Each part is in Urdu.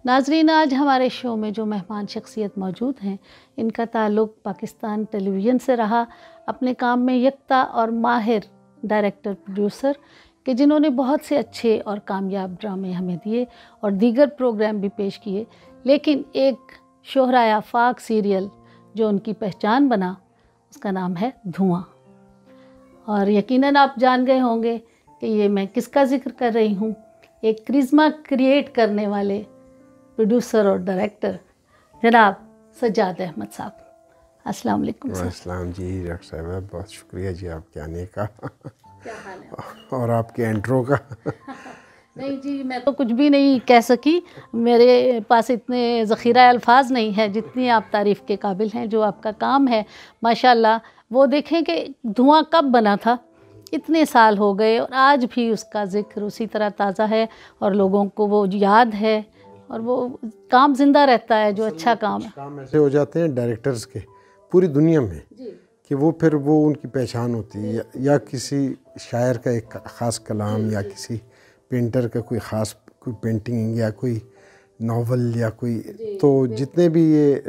ناظرین، آج ہمارے شو میں جو مہمان شخصیت موجود ہیں، ان کا تعلق پاکستان ٹیلی ویژن سے رہا، اپنے کام میں یکتا اور ماہر ڈائریکٹر پروڈیوسر کہ جنہوں نے بہت سے اچھے اور کامیاب ڈرامے ہمیں دیے اور دیگر پروگرام بھی پیش کیے، لیکن ایک شہرۂ آفاق سیریل جو ان کی پہچان بنا، اس کا نام ہے دھواں۔ اور یقیناً آپ جان گئے ہوں گے کہ یہ میں کس کا ذکر کر رہی ہوں، ایک کرزما کریٹ کرنے والے پروڈیوسر اور ڈائریکٹر جناب سجاد احمد صاحب۔ السلام علیکم سر۔ السلام جی ڈاکٹر صاحبہ، بہت شکریہ جی آپ کے آنے کا کیا حال ہے؟ اور آپ کے انٹرو کا۔ نہیں جی، میں تو کچھ بھی نہیں کہہ سکی، میرے پاس اتنے ذخیرہ الفاظ نہیں ہے جتنی آپ تعریف کے قابل ہیں۔ جو آپ کا کام ہے ماشاءاللہ، وہ دیکھیں کہ دھواں کب بنا تھا، اتنے سال ہو گئے اور آج بھی اس کا ذکر اسی طرح تازہ ہے اور لوگوں کو وہ یاد ہے اور وہ کام زندہ رہتا ہے جو اچھا کام ہے۔ کام ایسے ہو جاتے ہیں ڈائریکٹرز کے پوری دنیا میں کہ وہ پھر وہ ان کی پہچان ہوتی ہے، یا کسی شاعر کا ایک خاص کلام، یا کسی پینٹر کا کوئی خاص کوئی پینٹنگ، یا کوئی ناول، یا کوئی تو جتنے بھی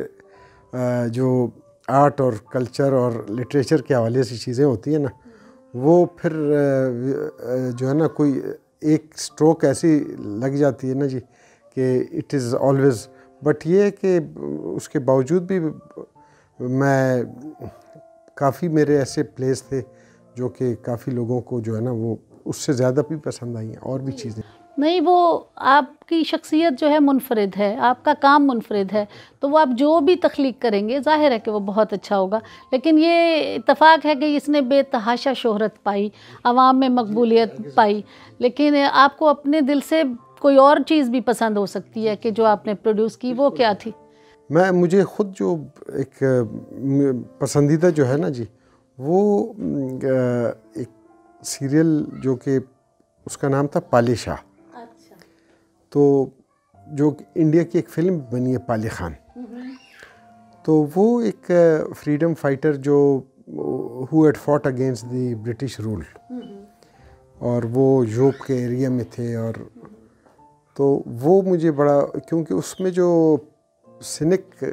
یہ جو آرٹ اور کلچر اور لٹریچر کے حوالے سے چیزیں ہوتی ہیں نا، وہ پھر جو ہے نا کوئی ایک سٹروک ایسی لگ جاتی ہے نا جی کہ اٹ از آلویز۔ بٹ یہ ہے کہ اس کے باوجود بھی میں کافی میرے ایسے پلیس تھے جو کہ کافی لوگوں کو جو ہے نا وہ اس سے زیادہ بھی پسند آئی ہیں، اور بھی چیزیں۔ نہیں، وہ آپ کی شخصیت جو ہے منفرد ہے، آپ کا کام منفرد ہے، تو وہ آپ جو بھی تخلیق کریں گے ظاہر ہے کہ وہ بہت اچھا ہوگا۔ لیکن یہ اتفاق ہے کہ اس نے بے تحاشا شہرت پائی، عوام میں مقبولیت پائی، لیکن آپ کو اپنے دل سے کوئی اور چیز بھی پسند ہو سکتی ہے کہ جو آپ نے پروڈیوس کی، وہ کیا تھی؟ مجھے خود جو ایک پسندیدہ جو ہے نا جی، وہ ایک سیریل جو کہ اس کا نام تھا پالے شاہ، تو جو انڈیا کی ایک فلم بنی ہے پالے خان، تو وہ ایک فریڈم فائٹر جو who had fought against the British rule, اور وہ یوپ کے ایریا میں تھے، اور تو وہ مجھے بڑا، کیونکہ اس میں جو سینک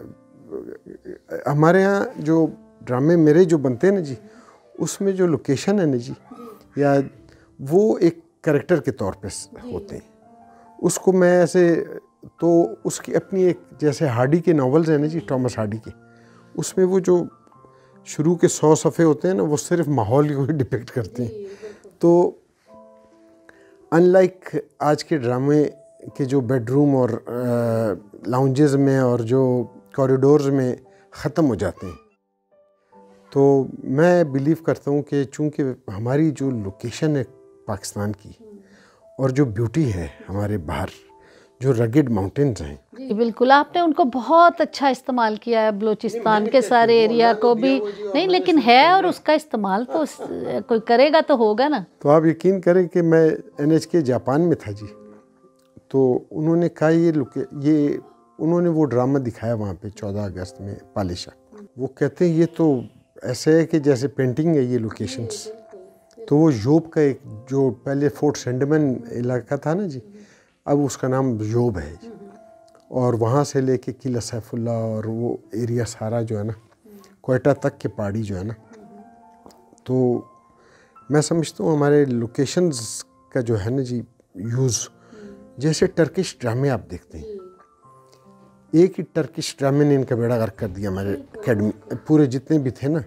ہمارے ہاں جو ڈرامے میرے جو بنتے ہیں نا جی، اس میں جو لوکیشن ہے نا جی، یا وہ ایک کریکٹر کے طور پہ ہوتے ہیں، اس کو میں ایسے تو اس کی اپنی ایک، جیسے ہارڈی کے ناولز ہیں نا جی، ٹامس ہارڈی کے، اس میں وہ جو شروع کے 100 صفحے ہوتے ہیں نا، وہ صرف ماحول کو ہی ڈپکٹ کرتے ہیں۔ تو ان لائک آج کے ڈرامے کے جو بیڈ روم اور لاؤنجز میں اور جو کوریڈورز میں ختم ہو جاتے ہیں، تو میں بیلیو کرتا ہوں کہ چونکہ ہماری جو لوکیشن ہے پاکستان کی، اور جو بیوٹی ہے ہمارے باہر جو رگڈ ماؤنٹینز ہیں، جی بالکل، آپ نے ان کو بہت اچھا استعمال کیا ہے، بلوچستان کے سارے ایریا کو بھی نہیں، لیکن ہے، اور اس کا استعمال تو کوئی کرے گا تو ہوگا نا۔ تو آپ یقین کریں کہ میں NHK جاپان میں تھا جی، تو انہوں نے کہا یہ انہوں نے وہ ڈرامہ دکھایا وہاں پہ 14 اگست میں پالے شاہ، وہ کہتے ہیں یہ تو ایسے ہے کہ جیسے پینٹنگ ہے یہ لوکیشنز۔ تو وہ یوب کا ایک جو پہلے فورٹ سینڈمن علاقہ تھا نا جی، اب اس کا نام یوب ہے جی، اور وہاں سے لے کے قلعہ سیف اللہ اور وہ ایریا سارا جو ہے نا، کوئٹہ تک کے پہاڑی جو ہے نا، تو میں سمجھتا ہوں ہمارے لوکیشنز کا جو ہے نا جی یوز، جیسے ٹرکش ڈرامے آپ دیکھتے ہیں، ایک ہی ٹرکش ڈرامے نے ان کا بیڑا غرق کر دیا ہمارے اکیڈمی، پورے جتنے بھی تھے نا،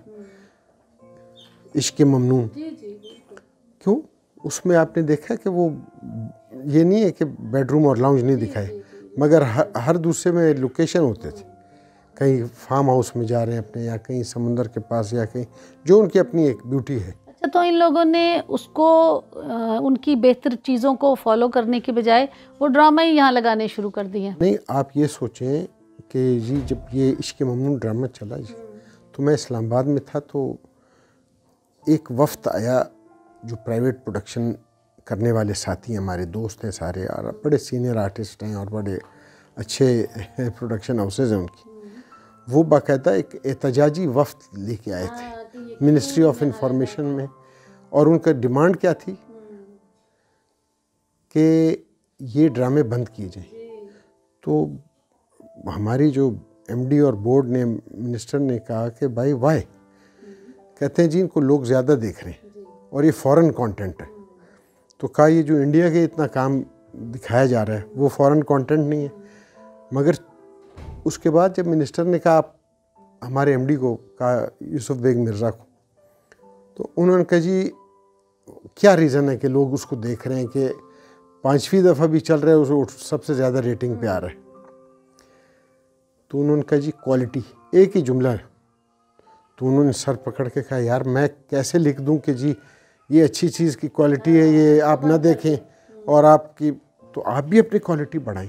عشق ممنون۔ کیوں؟ اس میں آپ نے دیکھا کہ وہ یہ نہیں ہے کہ بیڈ روم اور لاؤنج نہیں دکھائے، مگر ہر دوسرے میں لوکیشن ہوتے تھے، کہیں فارم ہاؤس میں جا رہے ہیں اپنے، یا کہیں سمندر کے پاس، یا کہیں جو ان کی اپنی ایک بیوٹی ہے۔ اچھا، تو ان لوگوں نے اس کو ان کی بہتر چیزوں کو فالو کرنے کے بجائے وہ ڈرامہ ہی یہاں لگانے شروع کر دیے۔ نہیں، آپ یہ سوچیں کہ جی جب یہ عشق ممنون ڈرامہ چلا جی، تو میں اسلام آباد میں تھا، تو ایک وفد آیا جو پرائیویٹ پروڈکشن کرنے والے ساتھی ہیں، ہمارے دوست ہیں سارے، اور بڑے سینئر آرٹسٹ ہیں اور بڑے اچھے پروڈکشن ہاؤسز ہیں ان کی، وہ باقاعدہ ایک احتجاجی وفد لے کے آئے تھے منسٹری آف انفارمیشن میں، اور ان کا ڈیمانڈ کیا تھی کہ یہ ڈرامے بند کیے جائیں۔ تو ہماری جو ایم ڈی اور بورڈ نے منسٹر نے کہا کہ بھائی وائی، کہتے ہیں جی ان کو لوگ زیادہ دیکھ رہے ہیں اور یہ فورن کانٹینٹ ہے. تو کہا یہ جو انڈیا کے اتنا کام دکھایا جا رہا ہے وہ فورن کانٹینٹ نہیں ہے. مگر اس کے بعد جب منسٹر نے کہا، آپ ہمارے ایم ڈی کو کہا، یوسف بیگ مرزا کو، تو انہوں نے کہا جی کیا ریزن ہے کہ لوگ اس کو دیکھ رہے ہیں کہ 5ویں دفعہ بھی چل رہا ہے اس سب سے زیادہ ریٹنگ پہ آ رہا ہے. تو انہوں نے کہا جی کوالٹی، ایک ہی جملہ ہے. تو انہوں نے سر پکڑ کے کہا یار میں کیسے لکھ دوں کہ جی یہ اچھی چیز کی کوالٹی ہے، یہ آپ نہ دیکھیں اور آپ کی، تو آپ بھی اپنی کوالٹی بڑھائیں.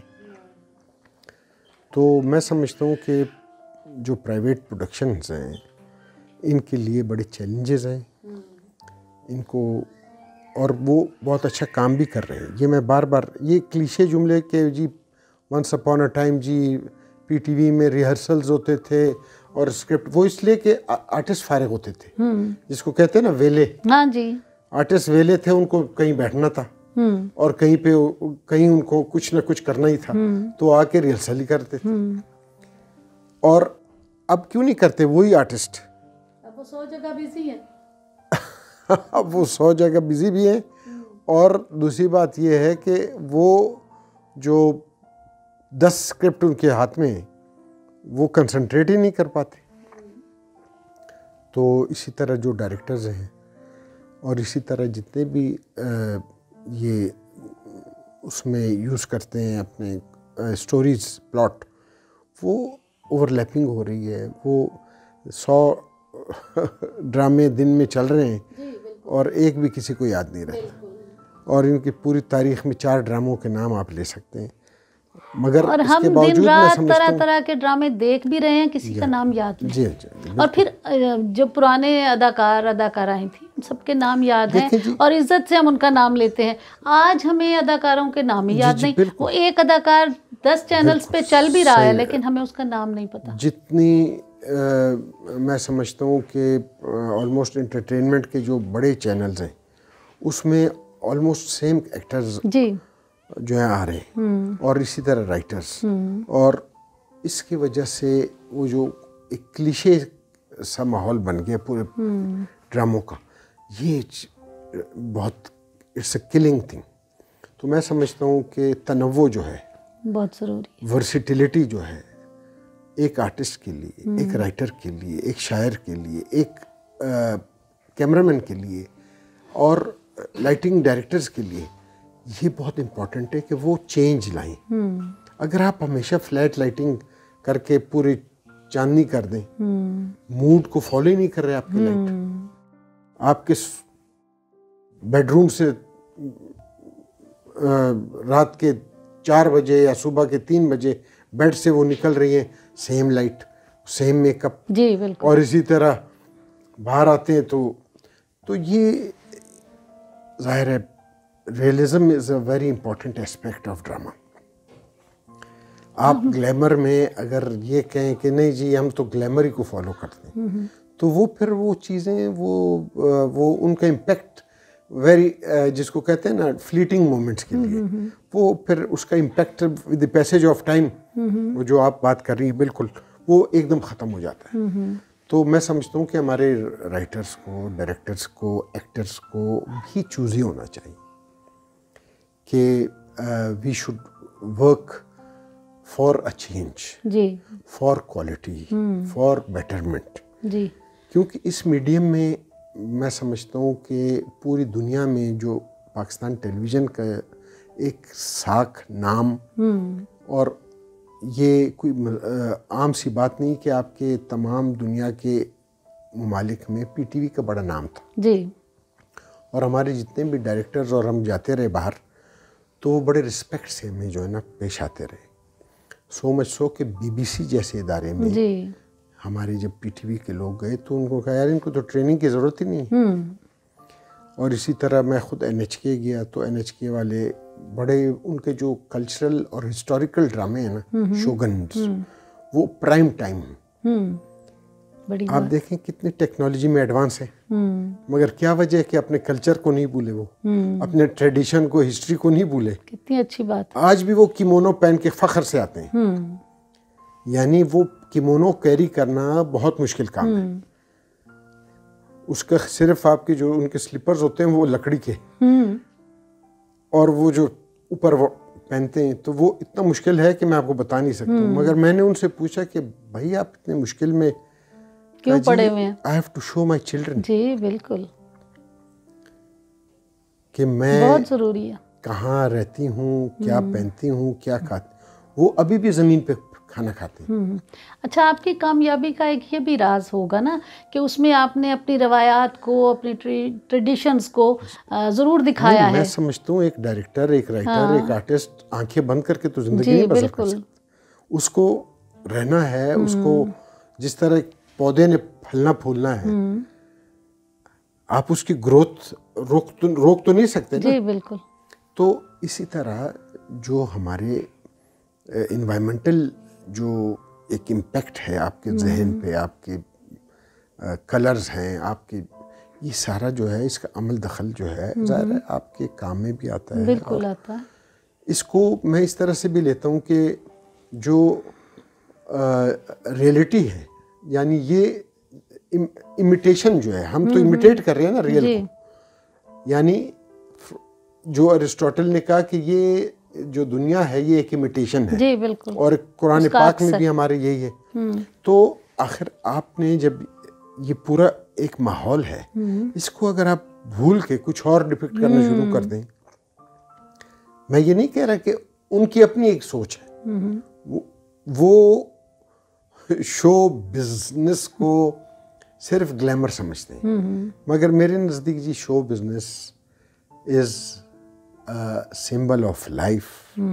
تو میں سمجھتا ہوں کہ جو پرائیویٹ پروڈکشنز ہیں ان کے لیے بڑے چیلنجز ہیں ان کو، اور وہ بہت اچھا کام بھی کر رہے ہیں. یہ میں بار بار یہ کلیشے جملے کہ جی ونس اپون اے ٹائم جی پی ٹی وی میں ریہرسلز ہوتے تھے اور اسکرپٹ، وہ اس لیے کہ آرٹسٹ فارغ ہوتے تھے، جس کو کہتے ہیں نا ویلے. ہاں جی، آرٹسٹ ویلے تھے، ان کو کہیں بیٹھنا تھا اور کہیں پہ کہیں ان کو کچھ نہ کچھ کرنا ہی تھا، تو آ کے ریہرسل ہی کرتے تھے. اور اب کیوں نہیں کرتے وہی آرٹسٹ؟ اب وہ 100 جگہ بزی ہیں. اب وہ 100 جگہ بزی بھی ہیں، اور دوسری بات یہ ہے کہ وہ جو 10 اسکرپٹ ان کے ہاتھ میں ہیں وہ کنسنٹریٹ ہی نہیں کر پاتے. تو اسی طرح جو ڈائریکٹرز ہیں اور اسی طرح جتنے بھی یہ اس میں یوز کرتے ہیں اپنے سٹوریز پلاٹ، وہ اوور لیپنگ ہو رہی ہے. وہ 100 ڈرامے دن میں چل رہے ہیں اور ایک بھی کسی کو یاد نہیں رہتا، اور ان کی پوری تاریخ میں 4 ڈراموں کے نام آپ لے سکتے ہیں. مگر اور اس ہم کے دن باوجود میں رات سمجھتا طرح ہوں طرح کے ڈرامے دیکھ بھی رہے ہیں، کسی کا نام یاد نہیں. جی اور پھر جو پرانے اداکارائیں تھیں ان سب کے نام یاد ہیں اور عزت سے ہم ان کا نام لیتے ہیں. آج ہمیں اداکاروں کے نام ہی یاد نہیں. وہ ایک اداکار 10 چینلز پہ چل بھی رہا ہے لیکن ہمیں اس کا نام نہیں پتا. جتنی میں سمجھتا ہوں کہ آلموسٹ انٹرٹینمنٹ کے جو بڑے چینلز ہیں اس میں آلموسٹ سیم ایکٹرز جی جو ہیں آ رہے ہیں، اور اسی طرح رائٹرز. اور اس کی وجہ سے وہ جو ایک کلیشے سا ماحول بن گیا پورے ڈراموں کا، یہ بہت اٹس اے کلنگ تھنگ. تو میں سمجھتا ہوں کہ تنوع جو ہے بہت ضروری ہے، ورسٹیلیٹی جو ہے ایک آرٹسٹ کے لیے، ایک رائٹر کے لیے، ایک شاعر کے لیے، ایک کیمرامین کے لیے اور لائٹنگ ڈائریکٹرز کے لیے، یہ بہت امپورٹنٹ ہے کہ وہ چینج لائیں. اگر آپ ہمیشہ فلیٹ لائٹنگ کر کے پوری چاندنی کر دیں، موڈ کو فالو ہی نہیں کر رہے آپ کی لائٹ، آپ کے بیڈ روم سے رات کے 4 بجے یا صبح کے 3 بجے بیڈ سے وہ نکل رہی ہیں، same light, same makeup, جی بالکل. اور اسی طرح باہر آتے ہیں تو یہ ظاہر ہے realism is a very important aspect of drama. آپ گلیمر میں اگر یہ کہیں کہ نہیں جی ہم تو گلیمر ہی کو فالو کرتے ہیں، تو وہ پھر وہ چیزیں وہ ان کا امپیکٹ ویری جس کو کہتے ہیں نا فلیٹنگ مومنٹس کے لیے، وہ پھر اس کا impact with the passage of time, وہ جو آپ بات کر رہی ہیں بالکل، وہ ایک دم ختم ہو جاتا ہے. تو میں سمجھتا ہوں کہ ہمارے رائٹرز کو، ڈائریکٹرز کو، ایکٹرز کو بھی چوزی ہونا چاہیے کہ we should work for a change, جی فار کوالٹی، فار بیٹرمنٹ. جی کیونکہ اس میڈیم میں میں سمجھتا ہوں کہ پوری دنیا میں جو پاکستان ٹیلی ویژن کا ایک ساکھ نام، اور یہ کوئی عام سی بات نہیں کہ آپ کے تمام دنیا کے ممالک میں پی ٹی وی کا بڑا نام تھا. جی اور ہمارے جتنے بھی ڈائریکٹرز اور ہم جاتے رہے باہر تو وہ بڑے رسپیکٹ سے ہمیں جو ہے نا پیش آتے رہے. سو مچ سو کہ بی بی سی جیسے ادارے میں جی ہمارے جب پی ٹی وی کے لوگ گئے تو ان کو کہا یار ان کو تو ٹریننگ کی ضرورت ہی نہیں ہے. اور اسی طرح میں خود این ایچ کے گیا تو این ایچ کے والے بڑے ان کے جو کلچرل اور ہسٹوریکل ڈرامے ہیں نا، شوگنز، وہ پرائم ٹائم بڑی آپ دیکھیں کتنی ٹیکنالوجی میں ایڈوانس ہے، مگر کیا وجہ ہے کہ اپنے کلچر کو نہیں بھولے، وہ اپنے ٹریڈیشن کو، ہسٹری کو نہیں بھولے. کتنی اچھی بات. آج بھی وہ کیمونو پہن کے فخر سے آتے ہیں. یعنی وہ کیمونو کیری کرنا بہت مشکل کام ہے. اس کا صرف آپ کے جو ان کے سلیپرز ہوتے ہیں وہ لکڑی کے، اور وہ جو اوپر وہ پہنتے ہیں تو وہ اتنا مشکل ہے کہ میں آپ کو بتا نہیں سکتا ہوں. مگر میں نے ان سے پوچھا کہ بھائی آپ اتنے مشکل میں کیوں پڑے ہوئے ہیں؟ I have to show my children. جی بالکل، کہ میں بہت ضروری ہے. کہاں رہتی ہوں، کیا پہنتی ہوں، کیا کھاتی. وہ ابھی بھی زمین پہ کھانا کھاتے ہیں. اچھا، آپ کی کامیابی کا ایک یہ بھی راز ہوگا نا کہ اس میں آپ نے اپنی روایات کو، اپنی ٹریڈیشنز کو ضرور دکھایا ہے. میں سمجھتا ہوں ایک ڈائریکٹر، ایک رائٹر، ایک آرٹسٹ آنکھیں بند کر کے تو زندگی نہیں بسر کر سکتا. اس کو رہنا ہے، اس کو جس طرح پودے نے پھلنا پھولنا ہے، آپ اس کی گروتھ روک تو نہیں سکتے نا. جی بالکل. تو اسی طرح جو ہمارے انوائرمنٹل جو ایک امپیکٹ ہے آپ کے ذہن پہ، آپ کے کلرز ہیں، آپ کے یہ سارا جو ہے اس کا عمل دخل جو ہے ظاہر ہے آپ کے کام میں بھی آتا ہے. بالکل آتا ہے. اس کو میں اس طرح سے بھی لیتا ہوں کہ جو ریئلٹی ہے، یعنی یہ امیٹیشن جو ہے، ہم تو امیٹیٹ کر رہے ہیں نا ریئل کو. یعنی جو ارسطوٹل نے کہا کہ یہ جو دنیا ہے یہ ایک امیٹیشن ہے. جی بالکل. اور قرآن پاک میں بھی ہمارے یہی ہے. تو آخر آپ نے جب یہ پورا ایک ماحول ہے، اس کو اگر آپ بھول کے کچھ اور ڈپکٹ کرنا شروع کر دیں، میں یہ نہیں کہہ رہا کہ ان کی اپنی ایک سوچ ہے، وہ شو بزنس کو صرف گلیمر سمجھتے ہیں. مگر میرے نزدیک جی show business is symbol of life.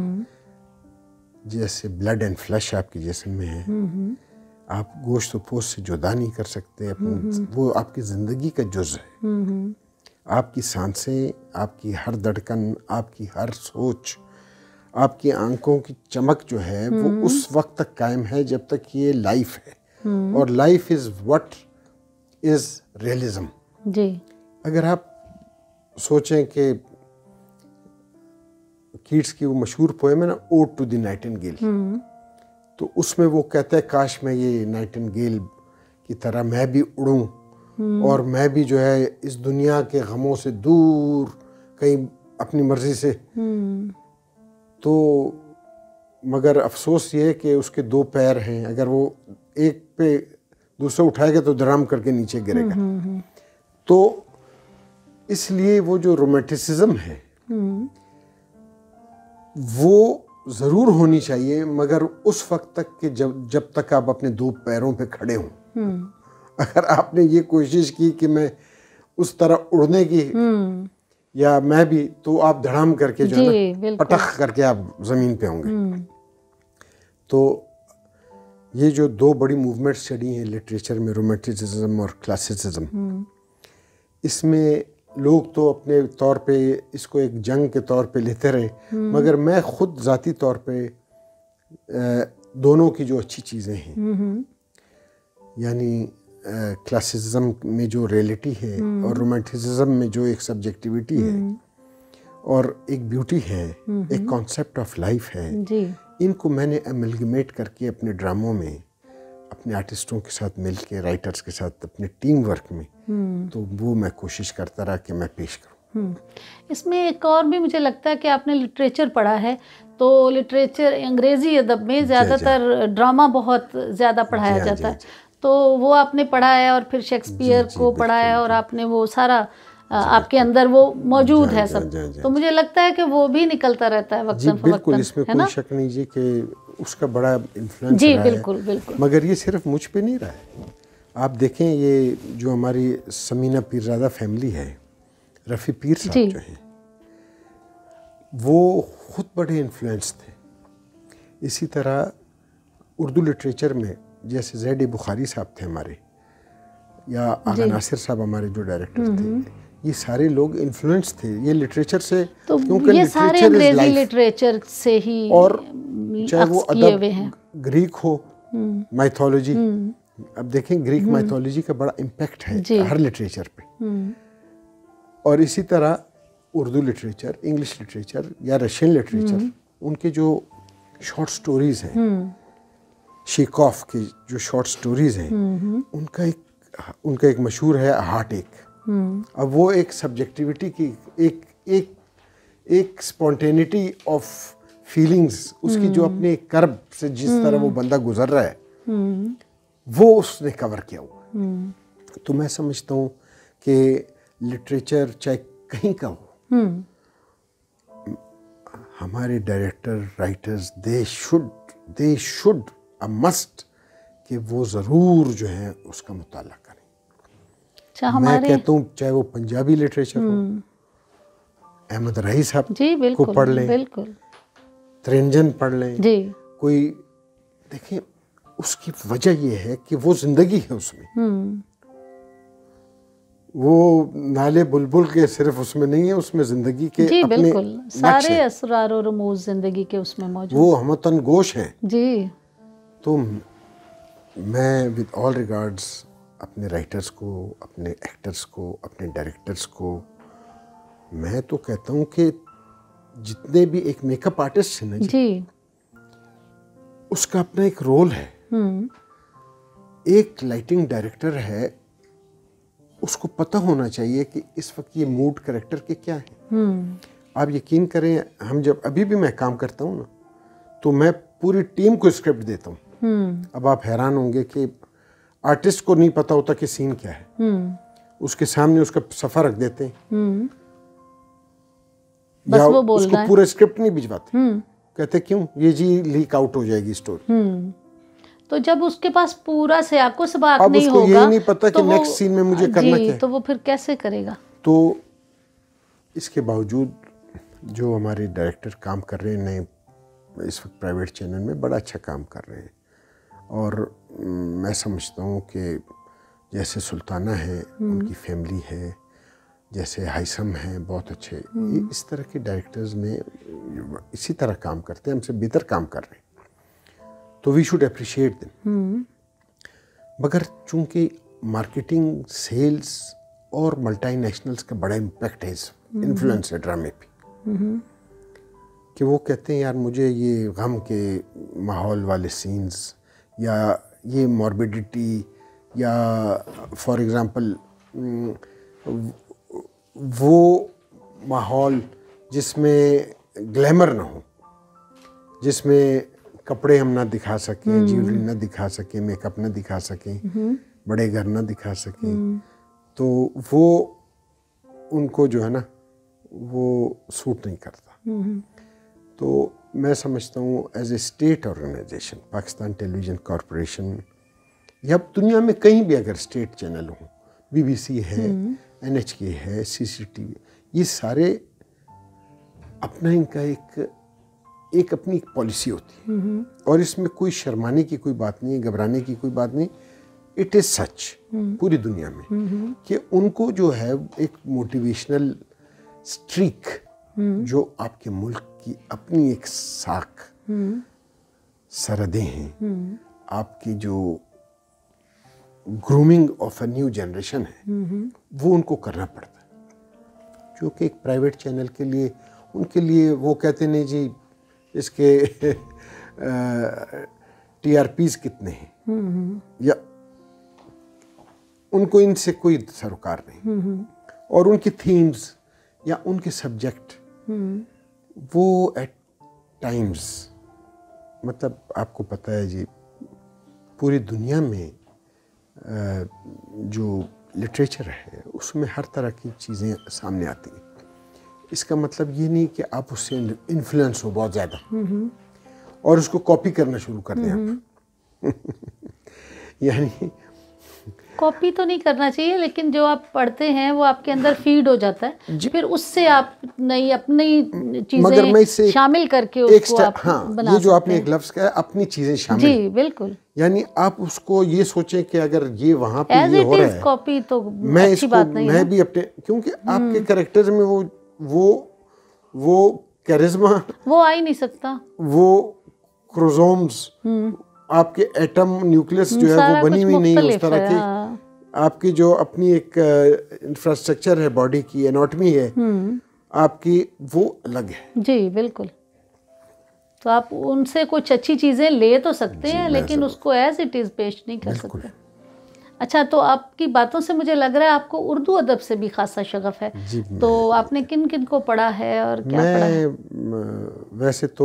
جیسے بلڈ اینڈ فلیش آپ کے جسم میں ہے، آپ گوشت و پوست سے جدا نہیں کر سکتے. وہ آپ کی زندگی کا جز ہے. آپ کی سانسیں، آپ کی ہر دھڑکن، آپ کی ہر سوچ، آپ کی آنکھوں کی چمک جو ہے وہ اس وقت تک قائم ہے جب تک یہ لائف ہے. اور life is what is realism. جی. اگر آپ سوچیں کہ کیٹس کی وہ مشہور پوئم ہے نا، اوڈ ٹو دی نائٹنگیل، تو اس میں وہ کہتا ہے کاش میں یہ نائٹنگیل کی طرح میں بھی اڑوں اور میں بھی جو ہے اس دنیا کے غموں سے دور کہیں اپنی مرضی سے. تو مگر افسوس یہ ہے کہ اس کے دو پیر ہیں، اگر وہ ایک پہ دوسرا اٹھائے گا تو درام کر کے نیچے گرے گا. تو اس لیے وہ جو رومانٹسزم ہے وہ ضرور ہونی چاہیے، مگر اس وقت تک کہ جب تک آپ اپنے دو پیروں پہ کھڑے ہوں. اگر آپ نے یہ کوشش کی کہ میں اس طرح اڑنے کی یا میں بھی، تو آپ دھڑام کر کے جو ہے پٹخ کر کے آپ زمین پہ ہوں گے. تو یہ جو دو بڑی موومنٹس چلی ہیں لٹریچر میں، رومانٹسزم اور کلاسیسزم، اس میں لوگ تو اپنے طور پہ اس کو ایک جنگ کے طور پہ لیتے رہے، مگر میں خود ذاتی طور پہ دونوں کی جو اچھی چیزیں ہیں، یعنی کلاسیسزم میں جو ریئلٹی ہے اور رومانٹسزم میں جو ایک سبجیکٹیوٹی ہے اور ایک بیوٹی ہے، ایک کانسیپٹ آف لائف ہے، ان کو میں نے ایملگمیٹ کر کے اپنے ڈراموں میں، اپنے آرٹسٹوں کے ساتھ مل کے، رائٹرز کے ساتھ اپنے ٹیم ورک میں، تو وہ میں کوشش کرتا رہا کہ میں پیش کروں. اس میں ایک اور بھی مجھے لگتا ہے کہ آپ نے لٹریچر پڑھا ہے، تو لٹریچر انگریزی ادب میں زیادہ تر ڈرامہ بہت زیادہ پڑھایا جاتا ہے، تو وہ آپ نے پڑھا ہے اور پھر شیکسپیئر کو پڑھا ہے اور آپ نے وہ سارا آپ کے اندر وہ موجود ہے سب. تو مجھے لگتا ہے کہ وہ بھی نکلتا رہتا ہے وقتاً فوقتاً. بالکل، اس میں کوئی شک نہیں جی کہ اس کا بڑا انفلوئنس جی. رہا ہے. بالکل بالکل. مگر یہ صرف مجھ پہ نہیں رہا ہے. آپ دیکھیں یہ جو ہماری سمینہ پیرزادہ فیملی ہے، رفیع پیر صاحب جو ہیں، وہ خود بڑے انفلوئنس تھے. اسی طرح اردو لٹریچر میں جیسے زید بخاری صاحب تھے ہمارے، یا آغا ناصر صاحب ہمارے جو ڈائریکٹر تھے، یہ سارے لوگ انفلوئنس تھے یہ لٹریچر سے. کیونکہ یہ سارے انگریزی لٹریچر سے ہی اور چاہے وہ ادب گریک ہو، مائتھولوجی، اب دیکھیں گریک مائتھولوجی کا بڑا امپیکٹ ہے ہر لٹریچر پہ، اور اسی طرح اردو لٹریچر، انگلش لٹریچر یا رشین لٹریچر، ان کے جو شارٹ سٹوریز ہیں، شیکوف کی جو شارٹ سٹوریز ہیں، ان کا ایک مشہور ہے ہارٹ ایک. اب وہ ایک سبجیکٹیوٹی کی ایک اسپونٹینیٹی آف فیلنگز، اس کی جو اپنے کرب سے جس طرح وہ بندہ گزر رہا ہے وہ اس نے کور کیا ہوا. تو میں سمجھتا ہوں کہ لٹریچر چاہے کہیں کا ہو، ہمارے director writers they should must کہ وہ ضرور جو ہے اس کا مطالعہ کریں. میں کہتا ہوں چاہے وہ پنجابی لٹریچر ہو، احمد رائی صاحب کو پڑھ لیں، ترنجن پڑھ لیں، کوئی دیکھیں اس کی وجہ یہ ہے کہ وہ زندگی ہے اس میں، وہ نالے بلبل کے صرف اس میں نہیں ہے، اس میں زندگی کے اپنے سارے اسرار و رموز زندگی کے اس میں موجود، وہ ہمتن گوش ہیں. جی تو میں ود آل ریگارڈز اپنے رائٹرز کو، اپنے ایکٹرز کو، اپنے ڈائریکٹرز کو میں تو کہتا ہوں کہ جتنے بھی ایک میک اپ آرٹسٹ ہیں نا جی، اس کا اپنا ایک رول ہے. ایک لائٹنگ ڈائریکٹر ہے، اس کو پتہ ہونا چاہیے کہ اس وقت یہ موڈ کریکٹر کے کیا ہیں. آپ یقین کریں، ہم جب ابھی بھی میں کام کرتا ہوں نا تو میں پوری ٹیم کو اسکرپٹ دیتا ہوں. اب آپ حیران ہوں گے کہ آرٹسٹ کو نہیں پتہ ہوتا کہ سین کیا ہے، اس کے سامنے اس کا صفحہ رکھ دیتے ہیں، یا اس کو پورا اسکرپٹ نہیں بھجواتے، کہتے کیوں، یہ جی لیک آؤٹ ہو جائے گی اسٹوری. تو جب اس کے پاس پورا سیاق و سباق اب نہیں اس کو ہوگا یہی نہیں پتا کہ نیکسٹ سین میں مجھے کرنا کیا ہے، تو وہ پھر کیسے کرے گا. تو اس کے باوجود جو ہمارے ڈائریکٹر کام کر رہے ہیں نئے اس وقت پرائیویٹ چینل میں، بڑا اچھا کام کر رہے ہیں. اور میں سمجھتا ہوں کہ جیسے سلطانہ ہے، ان کی فیملی ہے، جیسے ہائثم ہیں بہت اچھے، اس طرح کے ڈائریکٹرز نے اسی طرح کام کرتے ہیں، ہم سے بہتر کام کر رہے ہیں، تو وی شوڈ اپریشیٹ دیم. مگر چونکہ مارکیٹنگ، سیلز اور ملٹی نیشنلز کا بڑا امپیکٹ ہے، انفلوئنس ہے ڈرامے پہ، کہ وہ کہتے ہیں یار مجھے یہ غم کے ماحول والے سینز، یا یہ موربیڈیٹی، یا فار ایگزامپل وہ ماحول جس میں گلیمر نہ ہو، جس میں کپڑے ہم نہ دکھا سکیں، جیولری نہ دکھا سکیں، میک اپ نہ دکھا سکیں، بڑے گھر نہ دکھا سکیں، تو وہ ان کو جو ہے نا وہ سوٹ نہیں کرتا. تو میں سمجھتا ہوں as a state organisation, Pakistan television corporation, یا دنیا میں کہیں بھی اگر اسٹیٹ چینل ہوں، BBC ہے، NHK ہے، CCTV، یہ سارے اپنا ان کا ایک اپنی ایک پالیسی ہوتی ہے، اور اس میں کوئی شرمانے کی کوئی بات نہیں ہے، گھبرانے کی کوئی بات نہیں. اٹ از سچ پوری دنیا میں کہ ان کو جو ہے ایک موٹیویشنل اسٹریک جو آپ کے ملک کی اپنی ایک ساکھ سرحدیں ہیں، آپ کی جو grooming of a new generation ہے، وہ ان کو کرنا پڑتا ہے. جو کہ ایک پرائیویٹ چینل کے لیے، ان کے لیے وہ کہتے نہیں جی اس کے TRPs کتنے ہیں، یا ان کو ان سے کوئی سروکار نہیں، اور ان کی تھیمز یا ان کے سبجیکٹ وہ ایٹ ٹائمز، مطلب آپ کو پتہ ہے جی پوری دنیا میں جو لٹریچر ہے اس میں ہر طرح کی چیزیں سامنے آتی ہیں. اس کا مطلب یہ نہیں کہ آپ اس سے انفلوئنس ہو بہت زیادہ اور اس کو کاپی کرنا شروع کر دیں آپ. یعنی کاپی تو نہیں کرنا چاہیے، لیکن جو آپ پڑھتے ہیں وہ آپ کے اندر فیڈ ہو جاتا ہے، پھر اس سے آپ نئی اپنی چیزیں شامل کر کے اس کو آپ بنا سکتے ہیں. یہ جو آپ نے ایک لفظ کہا اپنی چیزیں شامل، جی بالکل، یعنی آپ اس کو یہ سوچیں کہ اگر یہ وہاں پہ یہ ہو رہا ہے، کاپی تو میں اس کو میں بھی اپنے، کیونکہ آپ کے کریکٹرز میں وہ کیرزما وہ آ ہی نہیں سکتا، وہ کروزومز آپ کے ایٹم نیوکلیس جو ہے وہ بنی ہوئی نہیں اس طرح کی. آپ کی جو اپنی ایک انفراسٹرکچر ہے باڈی کی، اناٹمی ہے آپ کی، وہ الگ ہے. جی بالکل. تو آپ ان سے کچھ اچھی چیزیں لے تو سکتے ہیں لیکن اس کو ایز اٹ از پیش نہیں کر سکتے. اچھا، تو آپ کی باتوں سے مجھے لگ رہا ہے آپ کو اردو ادب سے بھی خاصا شغف ہے. تو آپ نے کن کن کو پڑھا ہے اور کیا پڑھا ہے؟ ویسے تو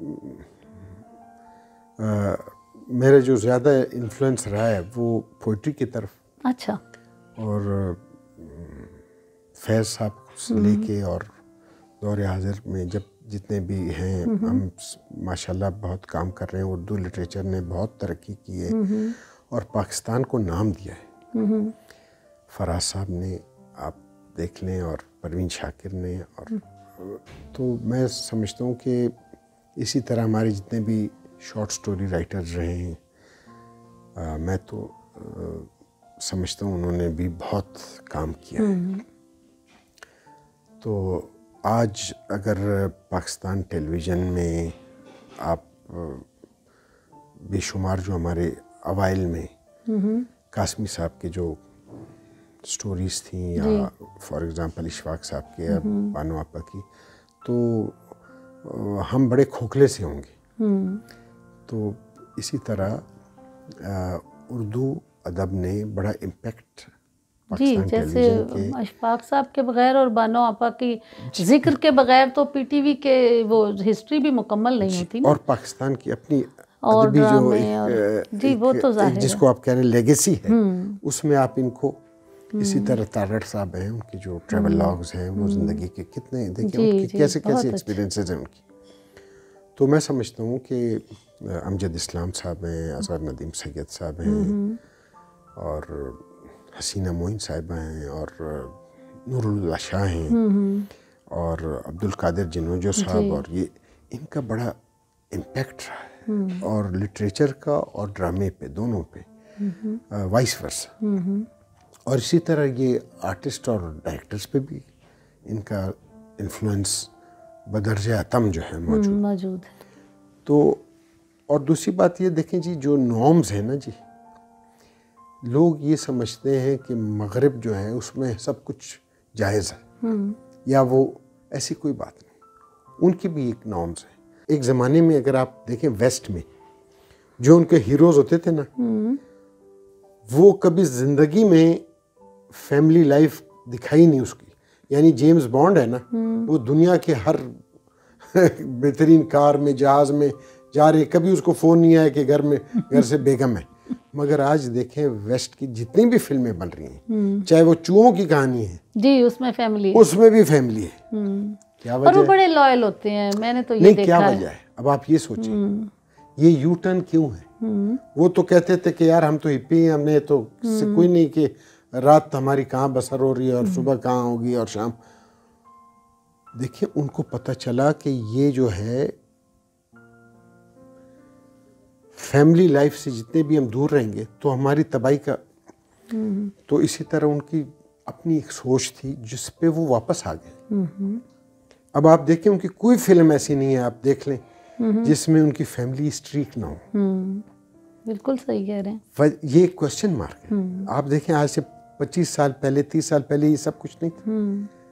میرا جو زیادہ انفلوئنس رہا ہے وہ پوئٹری کی طرف. اچھا. اور فیض صاحب سے لے کے اور دور حاضر میں جب جتنے بھی ہیں ہم ماشاءاللہ بہت کام کر رہے ہیں. اردو لٹریچر نے بہت ترقی کی ہے اور پاکستان کو نام دیا ہے. فراز صاحب نے آپ دیکھ لیں اور پروین شاکر نے، اور تو میں سمجھتا ہوں کہ اسی طرح ہمارے جتنے بھی شارٹ سٹوری رائٹرز رہے ہیں، میں تو سمجھتا ہوں انہوں نے بھی بہت کام کیا ہے. تو آج اگر پاکستان ٹیلی ویژن میں آپ بے شمار جو ہمارے اوائل میں قاسمی صاحب کے جو سٹوریز تھیں، یا فار ایگزامپل اشفاق صاحب کے یا بانو آپا کی، تو ہم بڑے کھوکھلے سے ہوں گے. تو اسی طرح اردو ادب نے بڑا امپیکٹ جی، جیسے اشفاق صاحب کے بغیر اور بانو آپا کی ذکر کے بغیر تو پی ٹی وی کے وہ ہسٹری بھی مکمل نہیں ہوتی نا. اور پاکستان کی اپنی ادبی جو جس کو آپ کہہ رہے ہیں لیگیسی ہے، اس میں آپ ان کو اسی طرح تارڑ صاحب ہیں، ان کی جو ٹریول لاگز ہیں، وہ زندگی کے کتنے دیکھیں ان کی کیسے کیسے ایکسپیرینسز ہیں ان کی. تو میں سمجھتا ہوں کہ امجد اسلام صاحب ہیں، اظہر ندیم سید صاحب ہیں، اور حسینہ معین صاحبہ ہیں، اور نور اللہ شاہ ہیں، اور عبد القادر جنوجو صاحب، اور یہ ان کا بڑا امپیکٹ رہا ہے، اور لٹریچر کا اور ڈرامے پہ دونوں پہ وائس ورسا. اور اسی طرح یہ آرٹسٹ اور ڈائریکٹرز پہ بھی ان کا انفلوئنس بدرجہ اتم جو ہے موجود ہے. تو اور دوسری بات یہ دیکھیں جی، جو نارمز ہیں نا جی، لوگ یہ سمجھتے ہیں کہ مغرب جو ہے اس میں سب کچھ جائز ہے، یا وہ ایسی کوئی بات نہیں. ان کی بھی ایک نارمز ہیں. ایک زمانے میں اگر آپ دیکھیں ویسٹ میں جو ان کے ہیروز ہوتے تھے نا، وہ کبھی زندگی میں فیملی لائف دکھائی نہیں اس کی. یعنی جیمز بانڈ ہے نا، وہ دنیا کے ہر بہترین کار میں، جہاز میں جا رہے، کبھی اس کو فون نہیں آیا کہ گھر سے بیگم ہے. مگر آج دیکھیں ویسٹ کی جتنی بھی فلمیں بن رہی ہیں، چاہے وہ چوہوں کی کہانی ہے جی، اس میں فیملی، اس میں بھی فیملی ہے. کیا وجہ ہے؟ اور وہ بڑے لائل ہوتے ہیں، میں نے تو یہ دیکھا ہے. کیا وجہ ہے؟ اب آپ یہ سوچیں یہ یو ٹرن کیوں ہے؟ وہ تو کہتے تھے کہ یار ہم تو ہپی ہیں، ہم نے تو سے کوئی نہیں کہ رات ہماری کہاں بسر ہو رہی ہے اور صبح کہاں ہوگی اور شام. دیکھیں ان کو پتہ چلا کہ یہ جو ہے فیملی لائف سے جتنے بھی ہم دور رہیں گے تو ہماری تباہی کا. تو اسی طرح ان کی اپنی ایک سوچ تھی جس پہ وہ واپس آ گئے. اب آپ دیکھیں ان کی کوئی فلم ایسی نہیں ہے، آپ دیکھ لیں جس میں ان کی فیملی اسٹریک نہ ہو. بالکل صحیح کہہ رہے ہیں. یہ کوشچن مارک ہے. آپ دیکھیں آج سے 25 سال پہلے، 30 سال پہلے یہ سب کچھ نہیں تھا.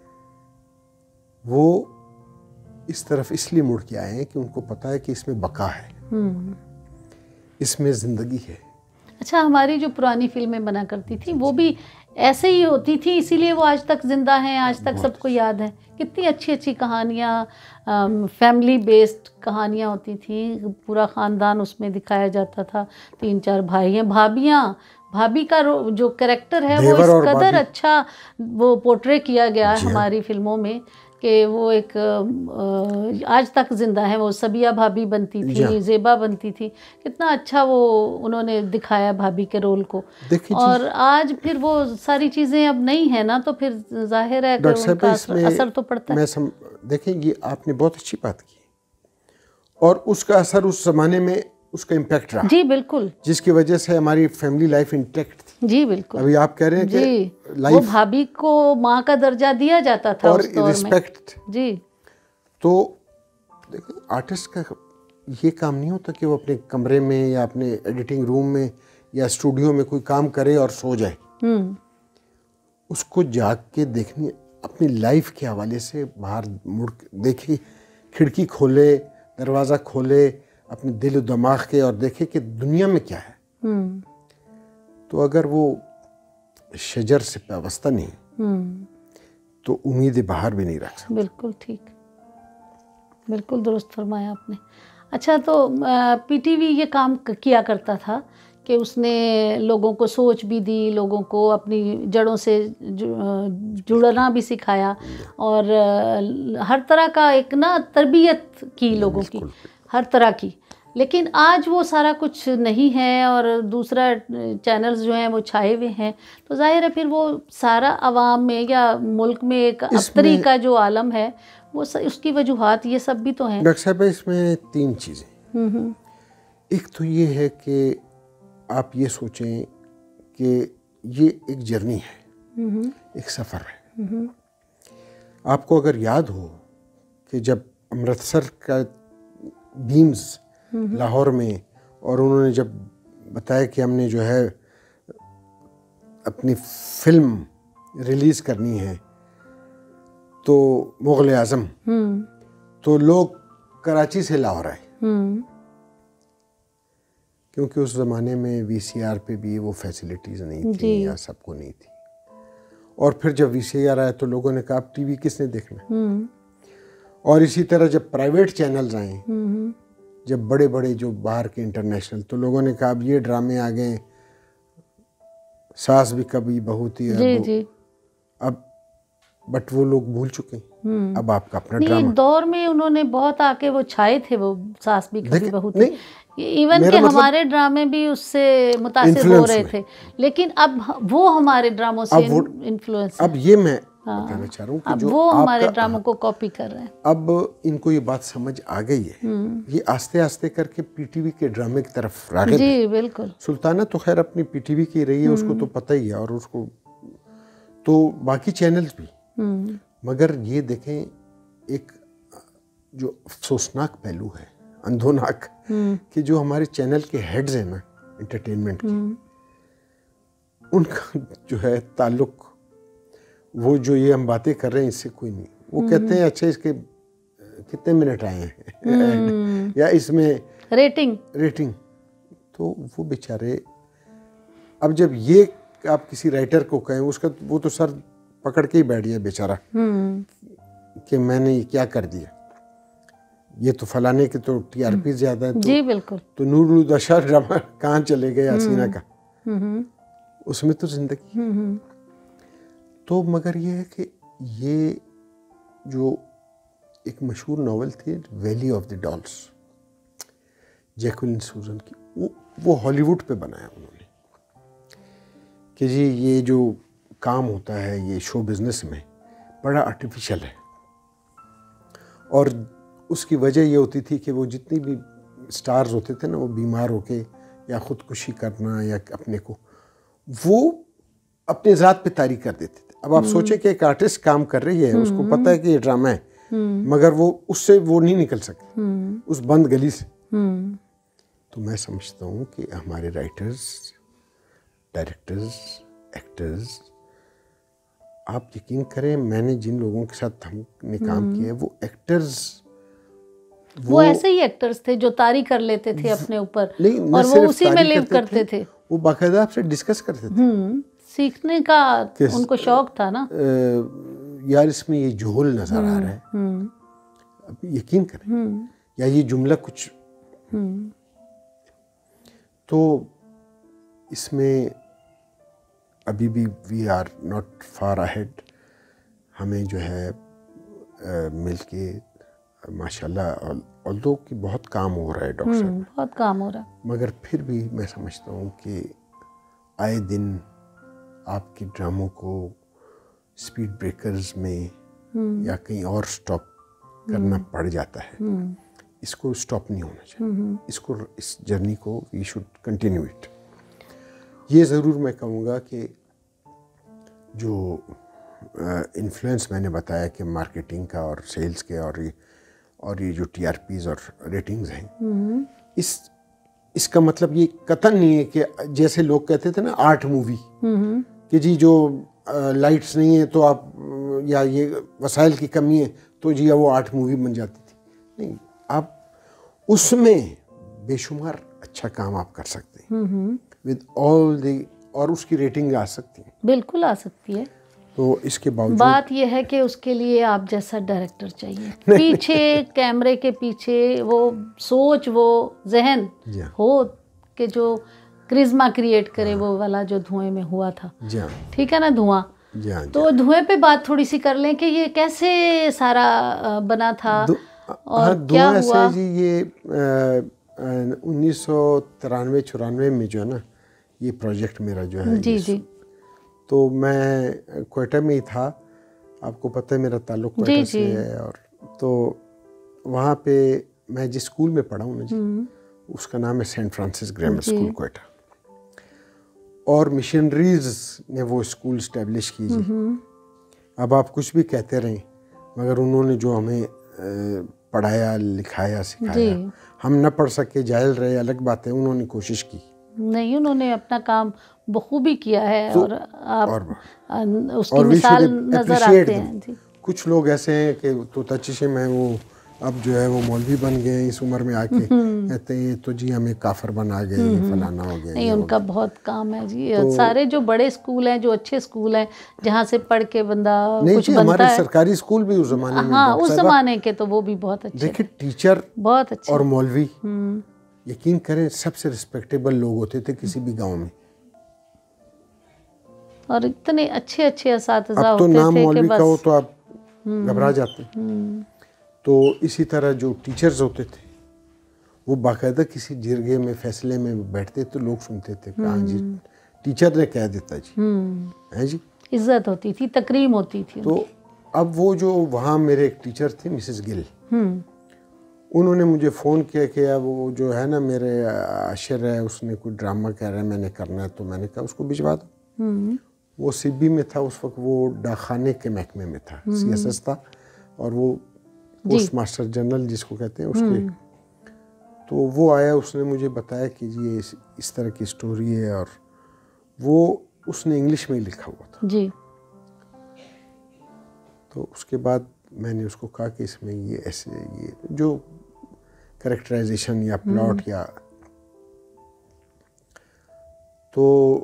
وہ اس طرف اس لیے مڑ کے آئے ہیں کہ ان کو پتہ ہے کہ اس میں بقا ہے، اس میں زندگی ہے. اچھا، ہماری جو پرانی فلمیں بنا کرتی تھی وہ بھی ایسے ہی ہوتی تھی، اسی لیے وہ آج تک زندہ ہیں، آج تک سب کو یاد ہے. کتنی اچھی اچھی کہانیاں، فیملی بیسڈ کہانیاں ہوتی تھیں، پورا خاندان اس میں دکھایا جاتا تھا. 3-4 بھائی ہیں، بھابھی کا جو کریکٹر ہے وہ اس قدر اچھا وہ پورٹرے کیا گیا ہے ہماری فلموں میں کہ وہ ایک آج تک زندہ ہے. وہ سبیہ بھابھی بنتی تھی، زیبا بنتی تھی، کتنا اچھا وہ انہوں نے دکھایا بھابھی کے رول کو. اور آج پھر وہ ساری چیزیں اب نہیں ہیں نا، تو پھر ظاہر ہے کہ ان کا اثر تو پڑتا ہے. دیکھیں یہ آپ نے بہت اچھی بات کی، اور اس کا اثر اس زمانے میں اس کا امپیکٹ رہا. جی بالکل، جس کی وجہ سے ہماری فیملی لائف انٹیکٹ تھی. جی بالکل. ابھی آپ کہہ رہے ہیں کہ وہ بھابھی کو ماں کا درجہ دیا جاتا تھا اور اس دور میں. رسپیکٹ. جی. تو دیکھیں آرٹسٹ کا یہ کام نہیں ہوتا کہ وہ اپنے کمرے میں یا اپنے ایڈیٹنگ روم میں یا اسٹوڈیو میں کوئی کام کرے اور سو جائے. اس کو جاگ کے دیکھنی، اپنی لائف کے حوالے سے باہر مڑ دیکھے، کھڑکی کھولے، دروازہ کھولے اپنے دل و دماغ کے اور دیکھے کہ دنیا میں کیا ہے. تو اگر وہ شجر سے پیوستہ نہیں تو امید باہر بھی نہیں رکھ سکتا. بالکل ٹھیک، بالکل درست فرمایا آپ نے. اچھا، تو پی ٹی وی یہ کام کیا کرتا تھا کہ اس نے لوگوں کو سوچ بھی دی، لوگوں کو اپنی جڑوں سے جڑنا بھی سکھایا، اور ہر طرح کا ایک نا تربیت کی لوگوں کی، ہر طرح کی. لیکن آج وہ سارا کچھ نہیں ہے، اور دوسرا چینلز جو ہیں وہ چھائے ہوئے ہیں. تو ظاہر ہے پھر وہ سارا عوام میں یا ملک میں ایک ابتری کا جو عالم ہے وہ اس کی وجوہات یہ سب بھی تو ہیں. ڈاکٹر صاحب اس میں 3 چیزیں. ایک تو یہ ہے کہ آپ یہ سوچیں کہ یہ ایک جرنی ہے، ایک سفر ہے. آپ کو اگر یاد ہو کہ جب امرتسر کا بیمز لاہور میں، اور انہوں نے جب بتایا کہ ہم نے جو ہے اپنی فلم ریلیز کرنی ہے تو مغل اعظم، تو لوگ کراچی سے لاہور آئے، کیونکہ اس زمانے میں وی سی آر پہ بھی وہ فیسلٹیز نہیں تھیں یا سب کو نہیں تھی. اور پھر جب وی سی آر آیا تو لوگوں نے کہا اب ٹی وی کس نے دیکھنا. اور اسی طرح جب پرائیویٹ چینلز آئیں، جب بڑے بڑے جو باہر کے انٹرنیشنل، تو لوگوں نے کہا اب یہ ڈرامے آ گئے، ساس بھی کبھی بہو تھی، اب بٹ وہ لوگ بھول چکے ہیں. اب آپ کا اپنا ڈرامہ. ایک دور میں انہوں نے بہت آ کے وہ چھائے تھے، وہ ساس بھی کبھی بہو تھی. ایون کہ ہمارے ڈرامے بھی اس سے متاثر ہو رہے تھے، لیکن اب وہ ہمارے ڈراموں سے انفلوئنس. اب یہ میں کہنا چاہ رہا ہوں کہ اب وہ ہمارے ڈراموں کو کاپی کر رہے ہیں. اب ان کو یہ بات سمجھ آ گئی ہے، یہ آہستہ آہستہ کر کے پی ٹی وی کے ڈرامے کی طرف راغب ہے. جی بالکل. سلطانہ تو خیر اپنی پی ٹی وی کی رہی ہے، اس کو تو پتہ ہی ہے، اور اس کو تو باقی چینلز بھی. مگر یہ دیکھیں ایک جو افسوسناک پہلو ہے، اندھوناک، کہ جو ہمارے چینل کے ہیڈز ہیں نا انٹرٹینمنٹ کے، ان کا جو ہے تعلق، وہ جو یہ ہم باتیں کر رہے ہیں اس سے کوئی نہیں. وہ کہتے ہیں اچھا اس کے کتنے منٹ آئے ہیں یا اس میں ریٹنگ. تو وہ بیچارے، اب جب یہ آپ کسی رائٹر کو کہیں، اس کا وہ تو سر پکڑ کے ہی بیٹھ گیا بیچارہ کہ میں نے یہ کیا کر دیا، یہ تو فلانے کے تو ٹی آر پی زیادہ ہے. جی بالکل. تو نور الدشا ڈرامہ کہاں چلے گئے حسینہ کا، اس میں تو زندگی. تو مگر یہ ہے کہ یہ جو ایک مشہور ناول تھی valley of the dolls, Jacqueline Susann کی، وہ ہالی ووڈ پہ بنایا انہوں نے کہ جی یہ جو کام ہوتا ہے یہ شو بزنس میں بڑا آرٹیفیشل ہے. اور اس کی وجہ یہ ہوتی تھی کہ وہ جتنی بھی سٹارز ہوتے تھے نا، وہ بیمار ہو کے یا خودکشی کرنا یا اپنے کو، وہ اپنے ذات پہ طاری کر دیتے تھے. اب آپ سوچیں کہ ایک آرٹسٹ کام کر رہی ہے، اس کو پتہ ہے کہ یہ ڈرامہ ہے، مگر وہ اس سے وہ نہیں نکل سکتی اس بند گلی سے. تو میں سمجھتا ہوں کہ ہمارے رائٹرز، ڈائریکٹرز، ایکٹرز، آپ یقین کریں میں نے جن لوگوں کے ساتھ ہم نے کام کیا ہے، وہ ایکٹرز، وہ ایسے ہی ایکٹرز تھے جو طاری کر لیتے تھے اپنے اوپر، اور وہ اسی میں لیو کرتے تھے. وہ باقاعدہ آپ سے ڈسکس کرتے تھے، سیکھنے کا ان کو شوق تھا نا. یار اس میں یہ جھول نظر آ رہا ہے، اب یقین کریں، یا یہ جملہ کچھ. تو اس میں ابھی بھی we are not far ahead. ہمیں جو ہے مل کے ماشاءاللہ although کہ بہت کام ہو رہا ہے ڈاکٹر صاحب، بہت کام ہو رہا ہے، مگر پھر بھی میں سمجھتا ہوں کہ آئے دن آپ کے ڈراموں کو سپیڈ بریکرز میں یا کہیں اور سٹاپ کرنا پڑ جاتا ہے. اس کو سٹاپ نہیں ہونا چاہیے، اس جرنی کو وی شوڈ کنٹینیو اٹ. یہ ضرور میں کہوں گا کہ جو انفلوئنس میں نے بتایا کہ مارکیٹنگ کا اور سیلز کے اور یہ اور یہ جو TRPs اور ریٹنگز ہیں، اس کا مطلب یہ قطعاً نہیں ہے کہ جیسے لوگ کہتے تھے نا آرٹ مووی، کہ جی جو لائٹس نہیں ہیں تو آپ، یا یہ وسائل کی کمی ہے تو جی وہ آرٹ مووی بن جاتی تھی. نہیں، آپ اس میں بے شمار اچھا کام آپ کر سکتے ہیں ود آل دی، اور اس کی ریٹنگ آ سکتی ہے. بالکل آ سکتی ہے. تو اس کے باوجود بات یہ ہے کہ اس کے لیے آپ جیسا ڈائریکٹر چاہیے، پیچھے کیمرے کے پیچھے وہ سوچ، وہ ذہن ہو کہ جو کرزما کریٹ کرے، وہ والا جو دھوئیں میں ہوا تھا. ٹھیک ہے نا، دھواں. تو دھوئیں پہ بات تھوڑی سی کر لیں کہ یہ کیسے سارا بنا تھا اور کیا ہوا. جی یہ 1993-94 میں جو ہے نا یہ پروجیکٹ میرا جو ہے، جی تو میں کوئٹہ میں ہی تھا. آپ کو پتہ ہے میرا تعلق کوئٹہ سے ہے، اور تو وہاں پہ میں جس اسکول میں پڑھا ہوں نا جی، اس کا نام ہے Saint Francis grammar school Quetta. اور مشنریز نے وہ اسکول اسٹیبلش کی جی. اب آپ کچھ بھی کہتے رہیں، مگر انہوں نے جو ہمیں پڑھایا، لکھایا، سکھایا، ہم نہ پڑھ سکے، جاہل رہے، الگ بات ہے. انہوں نے کوشش کی. نہیں، انہوں نے اپنا کام بخوبی کیا ہے، اور آپ اس کی مثال نظر آتے ہیں. کچھ لوگ ایسے ہیں کہ طوطا چشم ہیں، وہ اب جو ہے وہ مولوی بن گئے اس عمر میں آ کے، کہتے ہیں تو جی ہمیں کافر بنا گئے، یہ فلانا ہو گیا. نہیں، ان کا بہت کام ہے جی. سارے جو بڑے اسکول ہیں، جو اچھے اسکول ہیں، جہاں سے پڑھ کے بندہ کچھ بنتا ہے. ہمارے سرکاری اسکول بھی اس زمانے میں، ہاں اس زمانے کے تو وہ بھی بہت اچھے. دیکھیں ٹیچر بہت اچھے اور مولوی، یقین کریں سب سے رسپیکٹیبل لوگ ہوتے تھے کسی بھی گاؤں میں. اور اتنے اچھے اچھے اساتذہ اب تو ہوتے نام تھے مولوی کہ کا ہو بس تو آپ گھبرا جاتے. تو اسی طرح جو ٹیچرز ہوتے تھے وہ باقاعدہ کسی جرگے میں، فیصلے میں بیٹھتے تو لوگ سنتے تھے کہ ہاں جی ٹیچر نے کہہ دیتا جی، ہے جی. عزت ہوتی تھی، تکریم ہوتی تھی. تو اب وہ جو وہاں میرے ایک ٹیچر تھے مسز گل، انہوں نے مجھے فون کیا کہ اب وہ جو ہے نا میرے عاشر ہے، اس نے کوئی ڈرامہ کہہ رہا ہے میں نے کرنا ہے. تو میں نے کہا اس کو بھجوا دو. وہ سبی میں تھا اس وقت، وہ ڈاکخانے کے محکمے میں تھا، CSS تھا، اور وہ پوسٹ ماسٹر جنرل جس کو کہتے ہیں اس کے. تو وہ آیا، اس نے مجھے بتایا کہ جی یہ اس طرح کی سٹوری ہے، اور وہ اس نے انگلش میں ہی لکھا ہوا تھا جی. تو اس کے بعد میں نے اس کو کہا کہ اس میں یہ ایسے یہ جو کریکٹرائزیشن یا پلاٹ یا، تو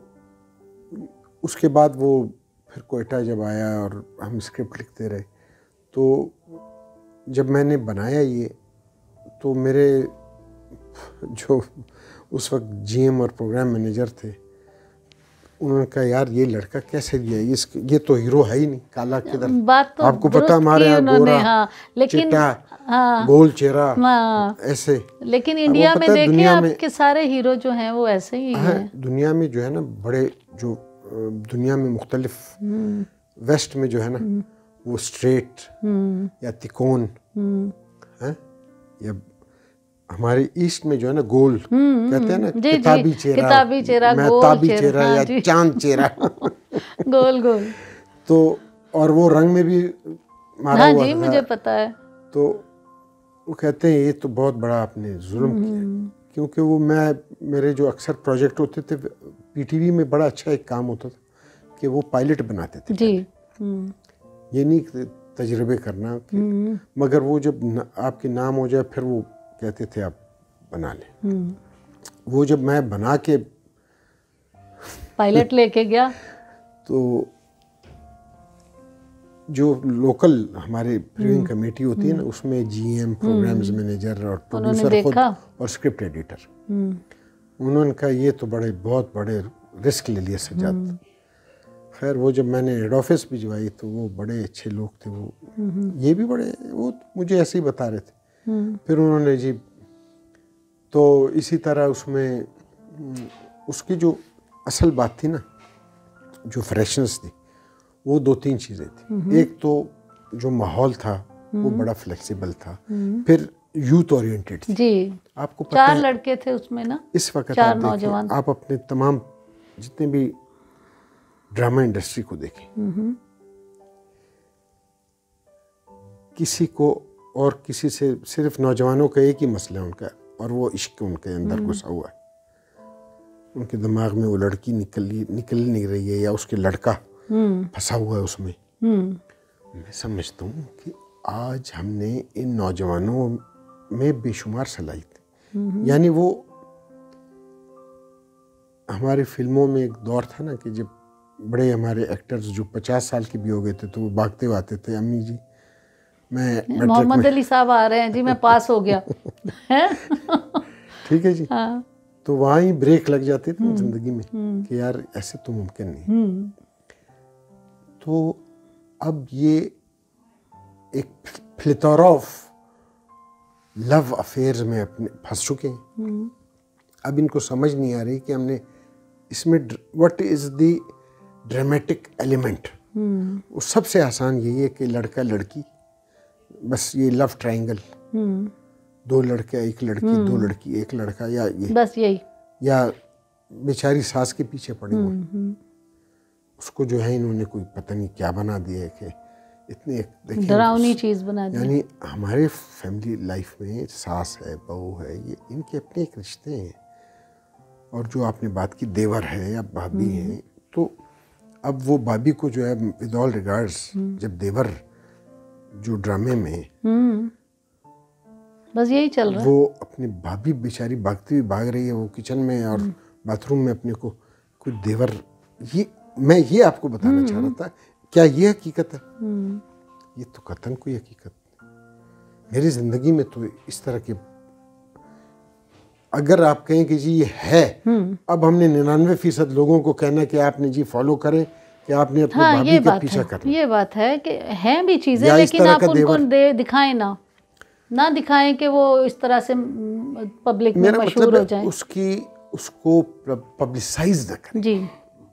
اس کے بعد وہ پھر کوئٹہ جب آیا اور ہم اسکرپٹ لکھتے رہے. تو جب میں نے بنایا یہ، تو میرے جو اس وقت GM اور پروگرام مینیجر تھے، انہوں نے کہا یار یہ لڑکا کیسے دیا، یہ تو ہیرو ہے ہی نہیں، کالا کدھر. بات تو آپ کو پتہ ہمارے یہاں گورا، لیکن چٹا، گول چہرہ، ایسے. لیکن انڈیا میں دیکھیں آپ کے سارے ہیرو جو ہیں وہ ایسے ہی ہیں. دنیا میں جو ہے نا بڑے، جو دنیا میں مختلف، ویسٹ میں جو ہے نا وہ اسٹریٹ یا تکون ہے، یا ہمارے ایسٹ میں جو ہے نا گول کہتے ہیں نا، کتابی چہرہ، محتابی چہرہ یا چاند چہرہ، گول گول. تو اور وہ رنگ میں بھی مارا ہوا تھا. جی مجھے پتا ہے. تو وہ کہتے ہیں یہ تو بہت بڑا آپ نے ظلم کیا، کیونکہ وہ میرے جو اکثر پروجیکٹ ہوتے تھے PTV میں بڑا اچھا ایک کام ہوتا تھا کہ وہ پائلٹ بناتے تھے جی. یہ نہیں تجربے کرنا، مگر وہ جب آپ کے نام ہو جائے پھر وہ کہتے تھے آپ بنا لیں. وہ جب میں بنا کے پائلٹ لے کے گیا، تو جو لوکل ہمارے پریونگ کمیٹی ہوتی ہے نا، اس میں GM، پروگرامز مینیجر اور پروڈیوسر خود اور اسکرپٹ ایڈیٹر، انہوں نے کہا یہ تو بہت بڑے رسک لے لیا سجاد. خیر وہ جب میں نے ہیڈ آفس بھجوائی تو وہ بڑے اچھے لوگ تھے، وہ یہ بھی بڑے، وہ مجھے ایسے ہی بتا رہے تھے. پھر انہوں نے جی، تو اسی طرح اس میں اس کی جو اصل بات تھی نا، جو فریشنس تھی، وہ 2-3 چیزیں تھیں. ایک تو جو ماحول تھا وہ بڑا فلیکسیبل تھا، پھر یوتھ اورینٹیڈ تھی. جی. آپ کو پتہ 4 لڑکے تھے اس میں نا، اس وقت 4 نوجوان. آپ اپنے تمام جتنے بھی ڈرامہ انڈسٹری کو دیکھیں، کسی کو اور کسی سے صرف نوجوانوں کا ایک ہی مسئلہ ہے ان کا، اور وہ عشق ان کے اندر گھسا ہوا ہے. ان کے دماغ میں وہ لڑکی نکل نہیں رہی ہے، یا اس کے لڑکا پھنسا ہوا ہے اس میں. میں سمجھتا ہوں کہ آج ہم نے ان نوجوانوں میں بے شمار صلاحیت، یعنی وہ ہماری فلموں میں ایک دور تھا نا کہ جب بڑے ہمارے ایکٹرز جو 50 سال کے بھی ہو گئے تھے تو وہ بھاگتے ہوئے آتے تھے، امی جی میں محمد علی صاحب آ رہے ہیں جی، میں پاس ہو گیا. ٹھیک ہے جی. تو وہاں ہی بریک لگ جاتے تھے زندگی میں کہ یار ایسے تو ممکن نہیں. تو اب یہ ایک پلیتھورا آف لو افیئرز میں اپنے پھنس چکے ہیں. اب ان کو سمجھ نہیں آ رہی کہ ہم نے اس میں what is the dramatic element. وہ سب سے آسان یہی ہے کہ لڑکا لڑکی، بس یہ لو ٹرائنگل، 2 لڑکے 1 لڑکی، 2 لڑکی 1 لڑکا، یا یہ بس یہی، یا بیچاری ساس کے پیچھے پڑے ہوئے. اس کو جو ہے انہوں نے کوئی پتہ نہیں کیا بنا دیا ہے کہ اتنے ڈراؤنی چیز بنا دی. یعنی ہمارے فیملی لائف میں ساس ہے، بہو ہے، یہ ان کے اپنے ایک رشتے ہیں. اور جو آپ نے بات کی دیور ہے یا بھابھی ہیں، تو اب وہ بھابھی کو جو ہے ود آل ریگارڈز، جب دیور جو ڈرامے میں بس یہی چل رہا ہے، وہ اپنی بھابھی بیچاری بھاگتی ہوئی بھاگ رہی ہے وہ کچن میں اور باتھ روم میں اپنے کو کوئی دیور. میں یہ آپ کو بتانا چاہ رہا تھا، کیا یہ حقیقت ہے؟ یہ تو قطعاً کوئی حقیقت نہیں. میری زندگی میں تو اس طرح کے، اگر آپ کہیں کہ جی یہ ہے، اب ہم نے 99% لوگوں کو کہنا کہ آپ نے جی فالو کریں، کہ آپ نے اپنے بھابھی کا پیچھا کرنا. یہ بات ہے کہ ہیں بھی چیزیں، لیکن آپ ان کو دکھائیں نہ دکھائیں کہ وہ اس طرح سے پبلک میں مشہور ہو جائیں. اس کو پبلسائز نہ کریں. جی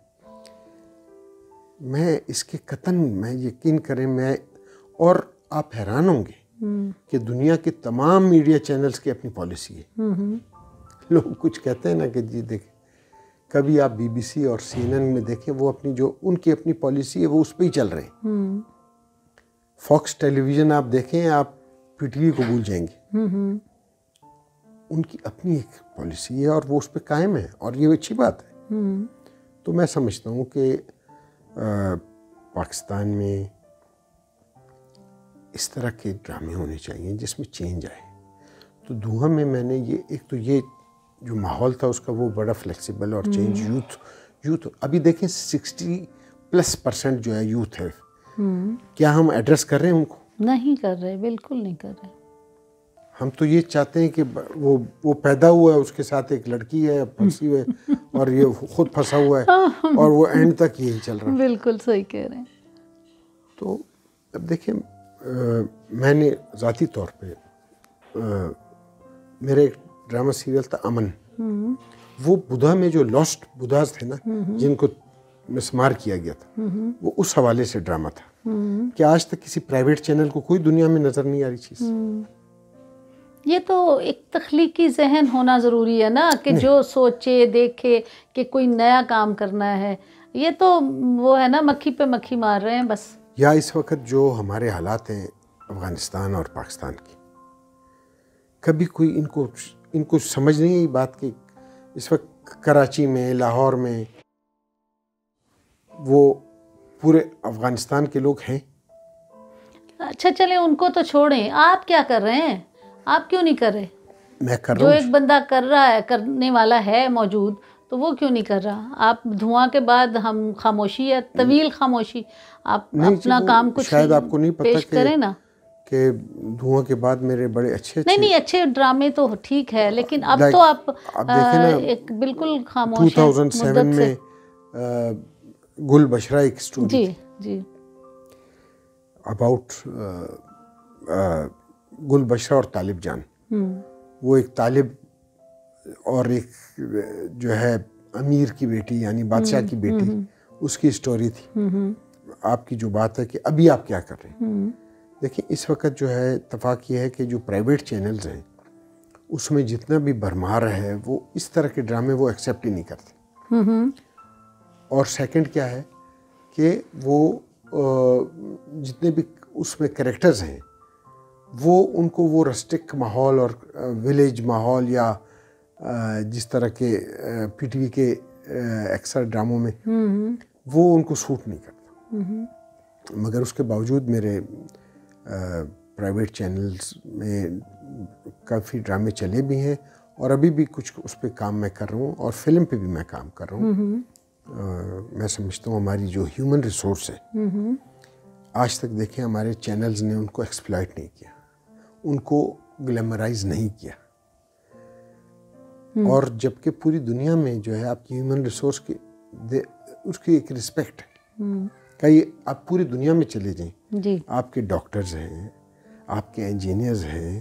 میں اس کے قطعاً میں یقین کریں، میں اور آپ حیران ہوں گے کہ دنیا کے تمام میڈیا چینلز کی اپنی پالیسی ہے. لوگ کچھ کہتے ہیں نا کہ جی دیکھیں، کبھی آپ BBC اور CNN میں دیکھیں، وہ اپنی جو ان کی اپنی پالیسی ہے وہ اس پہ ہی چل رہے ہیں. فاکس ٹیلی ویژن آپ دیکھیں، آپ PTV کو بھول جائیں گے. ان کی اپنی ایک پالیسی ہے اور وہ اس پہ قائم ہے، اور یہ اچھی بات ہے. تو میں سمجھتا ہوں کہ پاکستان میں اس طرح کے ڈرامے ہونے چاہیے جس میں چینج آئے. تو دھواں میں نے ایک تو یہ جو ماحول تھا اس کا وہ بڑا فلیکسیبل اور چینج. یوتھ ابھی دیکھیں 60+% جو ہے یوتھ ہے. کیا ہم ایڈریس کر رہے ہیں ان کو؟ نہیں کر رہے، بالکل نہیں کر رہے. ہم تو یہ چاہتے ہیں کہ وہ پیدا ہوا ہے، اس کے ساتھ ایک لڑکی ہے پھنسی ہوئے، اور یہ خود پھنسا ہوا ہے، اور وہ اینڈ تک یہی چل رہا ہے. بالکل صحیح کہہ رہے ہیں. تو اب دیکھیں، میں نے ذاتی طور پہ میرے ایک ڈرامہ سیریل تھا امن. وہ بدھا میں جو لاسٹ بدھاز تھے نا، جن کو مسمار کیا گیا تھا، وہ اس حوالے سے ڈرامہ تھا کہ آج تک کسی پرائیویٹ چینل کو کوئی دنیا میں نظر نہیں آ رہی چیز. یہ تو ایک تخلیقی ذہن ہونا ضروری ہے نا، کہ جو سوچے دیکھے کہ کوئی نیا کام کرنا ہے. یہ تو وہ ہے نا، مکھی پہ مکھی مار رہے ہیں بس. یا اس وقت جو ہمارے حالات ہیں افغانستان اور پاکستان کی، کبھی کوئی ان کو سمجھ نہیں ہے بات کہ اس وقت کراچی میں، لاہور میں، وہ پورے افغانستان کے لوگ ہیں. اچھا چلیں ان کو تو چھوڑیں، آپ کیا کر رہے ہیں؟ آپ کیوں نہیں کر رہے؟ میں کر رہا جو ہوں. ایک بندہ کر رہا ہے، کرنے والا ہے موجود، تو وہ کیوں نہیں کر رہا؟ آپ دھواں کے بعد ہم خاموشی ہے، طویل خاموشی، آپ اپنا کام کچھ شاید آپ کو نہیں پتہ پیش کریں نا. کہ دھواں کے بعد میرے بڑے اچھے نہیں اچھے ڈرامے تو ٹھیک ہے، لیکن اب تو آپ ایک بالکل خاموش ہیں 2007 میں گل بشرا ایک اسٹوری جی اباؤٹ گل بشرا اور طالب جان. وہ ایک طالب اور ایک جو ہے امیر کی بیٹی، یعنی بادشاہ کی بیٹی، اس کی اسٹوری تھی. آپ کی جو بات ہے کہ ابھی آپ کیا کر رہے ہیں، دیکھیں اس وقت جو ہے اتفاق یہ ہے کہ جو پرائیویٹ چینلز ہیں اس میں جتنا بھی بھرمار ہے، وہ اس طرح کے ڈرامے وہ ایکسیپٹ ہی نہیں کرتے. اور سیکنڈ کیا ہے کہ وہ جتنے بھی اس میں کریکٹرز ہیں وہ ان کو وہ رسٹک ماحول اور ولیج ماحول یا جس طرح کے پی ٹی وی کے اکثر ڈراموں میں وہ ان کو سوٹ نہیں کرتا. مگر اس کے باوجود میرے پرائیویٹ چینلز میں کافی ڈرامے چلے بھی ہیں اور ابھی بھی کچھ اس پہ کام میں کر رہا ہوں اور فلم پہ بھی میں کام کر رہا ہوں. میں سمجھتا ہوں ہماری جو ہیومن ریسورس ہے آج تک دیکھیں ہمارے چینلز نے ان کو ایکسپلائٹ نہیں کیا, ان کو گلیمرائز نہیں کیا. اور جبکہ پوری دنیا میں جو ہے آپ کی ہیومن ریسورس کی اس کی ایک رسپیکٹ ہے. کئی آپ پوری دنیا میں چلے جائیں, آپ کے ڈاکٹرز ہیں, آپ کے انجینئرز ہیں,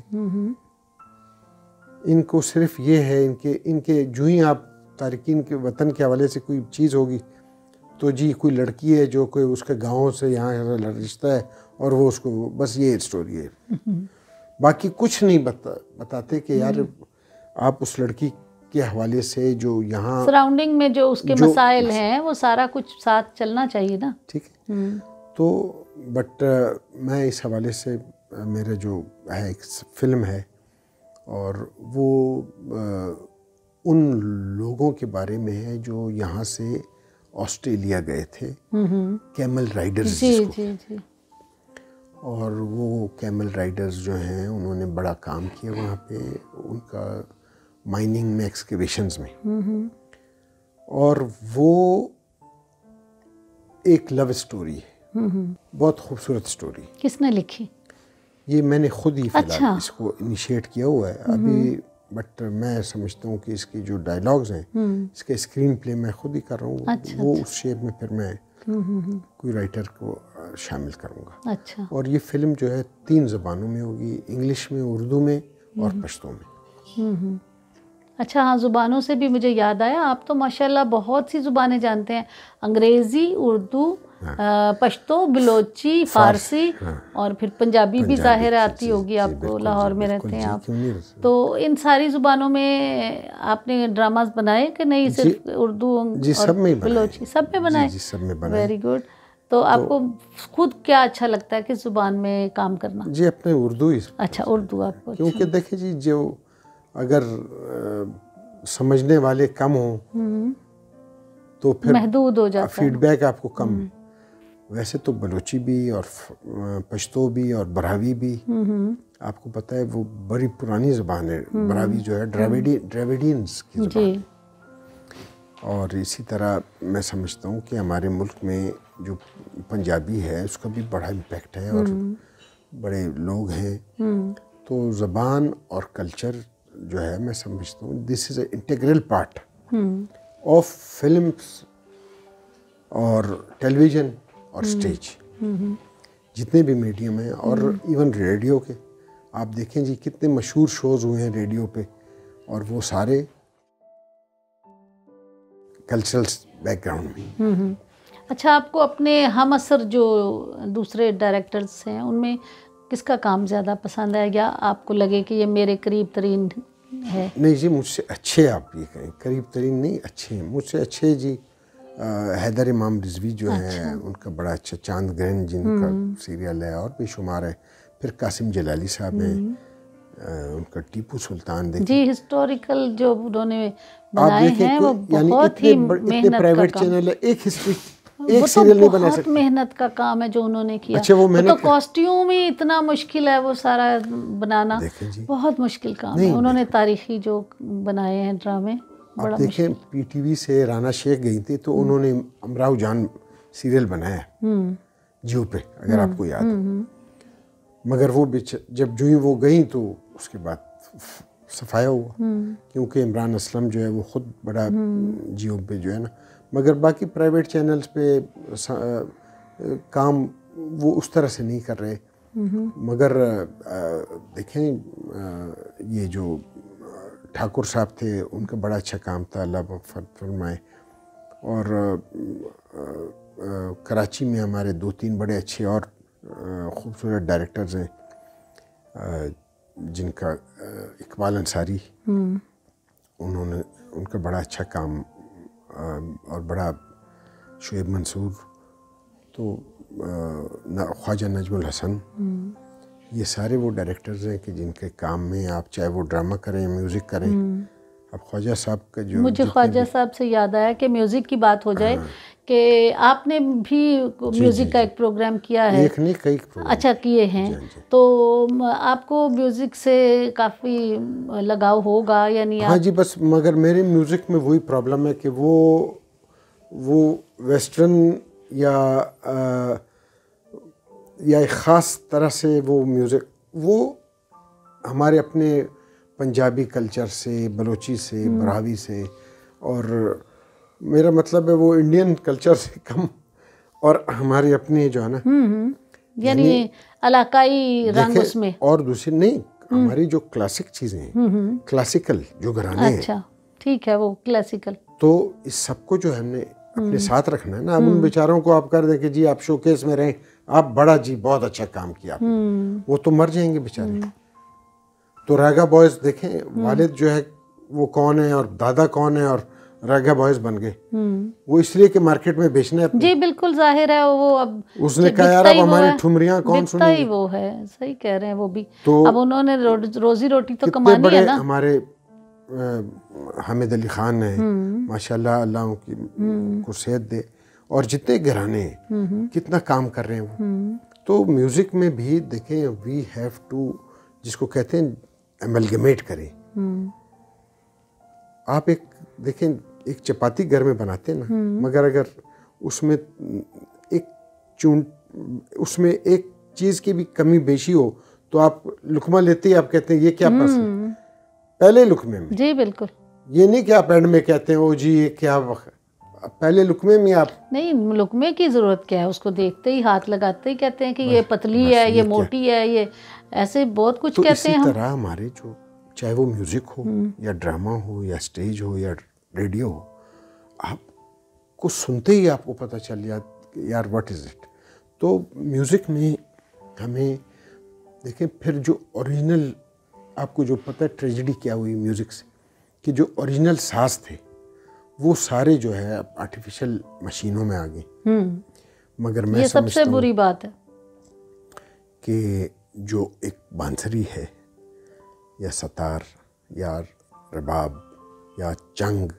ان کو صرف یہ ہے ان کے جو ہی آپ تارکین کے وطن کے حوالے سے کوئی چیز ہوگی تو جی کوئی لڑکی ہے جو کوئی اس کے گاؤں سے یہاں رشتہ ہے اور وہ اس کو بس یہ اسٹوری ہے. باقی کچھ نہیں بتاتے کہ یار آپ اس لڑکی کے حوالے سے جو یہاں سراؤنڈنگ میں جو اس کے مسائل ہیں وہ سارا کچھ ساتھ چلنا چاہیے نا. ٹھیک ہے. تو بٹ میں اس حوالے سے میرا جو ہے ایک فلم ہے اور وہ ان لوگوں کے بارے میں ہے جو یہاں سے آسٹریلیا گئے تھے, کیمل رائڈرز جس کو. اور وہ کیمل رائڈرز جو ہیں انہوں نے بڑا کام کیا وہاں پہ, ان کا مائننگ میں ایکسکیویشنز میں. اور وہ ایک لو اسٹوری ہے, بہت خوبصورت اسٹوری. کس نے لکھی؟ یہ میں نے خود ہی فی الحال اس کو انیشیٹ کیا ہوا ہے ابھی, بٹ میں سمجھتا ہوں کہ اس کی جو ڈائلاگز ہیں اس کے اسکرین پلے میں خود ہی کر رہا ہوں. وہ اس شیپ میں پھر میں کوئی رائٹر کو شامل کروں گا. اور یہ فلم جو ہے 3 زبانوں میں ہوگی, انگلش میں, اردو میں اور پشتو میں. اچھا ہاں, زبانوں سے بھی مجھے یاد آیا, آپ تو ماشاءاللہ بہت سی زبانیں جانتے ہیں, انگریزی, اردو, پشتو, بلوچی, فارسی اور پھر پنجابی بھی ظاہر آتی ہوگی آپ کو, لاہور میں رہتے ہیں آپ. تو ان ساری زبانوں میں آپ نے ڈراماز بنائے کہ نہیں, صرف اردو اور بلوچی سب میں بنائے؟ Very good. تو آپ کو خود کیا اچھا لگتا ہے کس زبان میں کام کرنا؟ جی اپنے اردو ہی. اچھا اردو آپ کو, کیونکہ دیکھیں جی جو اگر سمجھنے والے کم ہوں تو پھر محدود ہو جاتا ہے, فیڈ بیک آپ کو کم ہے. ویسے تو بلوچی بھی اور پشتو بھی اور براوی بھی آپ کو پتہ ہے وہ بڑی پرانی زبان ہے. براوی جو ہے ڈراویڈینز کی زبان. اور اسی طرح میں سمجھتا ہوں کہ ہمارے ملک میں جو پنجابی ہے اس کا بھی بڑا امپیکٹ ہے اور بڑے لوگ ہیں. تو زبان اور کلچر جو ہے میں سمجھتا ہوں this is a integral part of films اور ٹیلی ویژن اور اسٹیج, جتنے بھی میڈیم ہیں. اور ایون ریڈیو کے آپ دیکھیں جی کتنے مشہور شوز ہوئے ہیں ریڈیو پہ, اور وہ سارے کلچرل بیک گراؤنڈ میں. اچھا آپ کو اپنے ہم اثر جو دوسرے ڈائریکٹرز ہیں ان میں کس کا کام زیادہ پسند ہے, یا آپ کو لگے کہ یہ میرے قریب ترین ہے؟ نہیں جی مجھ سے اچھے, آپ یہ کہیں قریب ترین نہیں, اچھے ہیں مجھ سے اچھے. جی حیدر امام رضوی جو ہیں ان کا بڑا اچھا, چاند گرہن جن کا سیریل ہے اور بھی شمار ہے. پھر قاسم جلالی صاحب ہیں, ان کا ٹیپو سلطان دیکھیں جی, ہسٹوریکل جو انہوں نے بنائے ہیں وہ بہت ہی محنت پرائیویٹ چینل ہے, ایک ہسٹری ایک سیریل نہیں بنا سکتے. بہت محنت کا کام ہے جو انہوں نے کیا. اچھا وہ محنت تو کاسٹیوم ہی اتنا مشکل ہے وہ سارا بنانا, بہت مشکل کام ہے. انہوں نے تاریخی جو بنائے ہیں ڈرامے آپ دیکھیں پی ٹی وی سے رانا شیخ گئی تھی تو انہوں نے امراؤ جان سیریل بنایا جیو پہ, اگر آپ کو یاد ہو. مگر وہ جب جو ہی وہ گئیں تو اس کے بعد صفایا ہوا, کیونکہ عمران اسلم جو ہے وہ خود بڑا جیو پہ جو ہے نا. مگر باقی پرائیویٹ چینلز پہ کام وہ اس طرح سے نہیں کر رہے. مگر دیکھیں یہ جو ٹھاکر صاحب تھے ان کا بڑا اچھا کام تھا, اللہ مغفرت فرمائے. اور کراچی میں ہمارے 2-3 بڑے اچھے اور خوبصورت ڈائریکٹرز ہیں جن کا اقبال انصاری, انہوں نے ان کا بڑا اچھا کام, اور بڑا شعیب منصور, تو خواجہ نجم الحسن, یہ سارے وہ ڈائریکٹرز ہیں کہ جن کے کام میں آپ چاہے وہ ڈرامہ کریں میوزک کریں. اب خواجہ صاحب کا جو مجھے خواجہ صاحب سے یاد آیا کہ میوزک کی بات ہو جائے کہ آپ نے بھی میوزک کا ایک پروگرام کیا ہے. ایک نہیں کئی پروگرام اچھا کیے ہیں. تو آپ کو میوزک سے کافی لگاؤ ہوگا یعنی؟ ہاں جی، بس مگر میرے میوزک میں وہی پرابلم ہے کہ وہ ویسٹرن یا ایک خاص طرح سے وہ میوزک وہ ہمارے اپنے پنجابی کلچر سے، بلوچی سے، براہوی سے، اور میرا مطلب ہے وہ انڈین کلچر سے کم، اور ہمارے اپنے جو ہے نا یعنی علاقائی رنگ اس میں. اور دوسری نہیں، ہماری جو کلاسک چیزیں ہیں، کلاسیکل جو گھرانے ہیں. اچھا ٹھیک ہے، وہ کلاسیکل. تو اس سب کو جو ہم نے اپنے ساتھ رکھنا ہے نا. اب ان بیچاروں کو آپ کر دیں کہ جی آپ شو کیس میں رہیں، آپ بڑا جی بہت اچھا کام کیا آپ نے، وہ تو مر جائیں گے بیچارے. تو راگا بوائز دیکھیں، والد جو ہے وہ کون ہے اور دادا کون ہے، اور راگا بوائز بن گئے. وہ اس لیے کہ مارکیٹ میں بیچنا ہے. جی بالکل ظاہر ہے. وہ اب اس نے کہا یار اب ہماری ٹھمریاں کون سنیں گے. وہ ہے، صحیح کہہ رہے ہیں وہ بھی. اب انہوں نے روزی روٹی تو کمانی ہے نا. ہمارے حامد علی خان ہیں ماشاءاللہ، اللہ کو صحت دے، اور جتنے گھرانے ہیں کتنا کام کر رہے ہیں وہ. تو میوزک میں بھی دیکھیں وی ہیو ٹو، جس کو کہتے ہیں ایملگمیٹ کریں. آپ ایک دیکھیں ایک چپاتی گھر میں بناتے ہیں نا، مگر اگر اس میں ایک چیز کی بھی کمی بیشی ہو تو آپ لقمہ لیتے ہی آپ کہتے ہیں یہ کیا مسئلہ ہے پہلے لقمے میں. جی بالکل. یہ نہیں کہ آپ اینڈ میں کہتے ہیں او جی یہ کیا پہلے لقمے میں آپ نہیں، لقمے کی ضرورت کیا ہے، اس کو دیکھتے ہی ہاتھ لگاتے ہی کہتے ہیں کہ یہ پتلی ہے، یہ موٹی ہے، یہ ایسے بہت کچھ کہتے ہیں. اسی طرح ہمارے جو چاہے وہ میوزک ہو یا ڈرامہ ہو یا اسٹیج ہو یا ریڈیو ہو، آپ کو سنتے ہی آپ کو پتہ چل جاتا یار واٹ از اٹ. تو میوزک میں ہمیں دیکھیں پھر جو اوریجنل، آپ کو جو پتہ ہے ٹریجڈی کیا ہوئی میوزک سے، کہ جو اوریجنل ساز تھے وہ سارے جو ہے آرٹیفیشل مشینوں میں آ گئے. مگر میں یہ سب سے بری بات ہے کہ جو ایک بانسری ہے یا ستار یا رباب یا چنگ،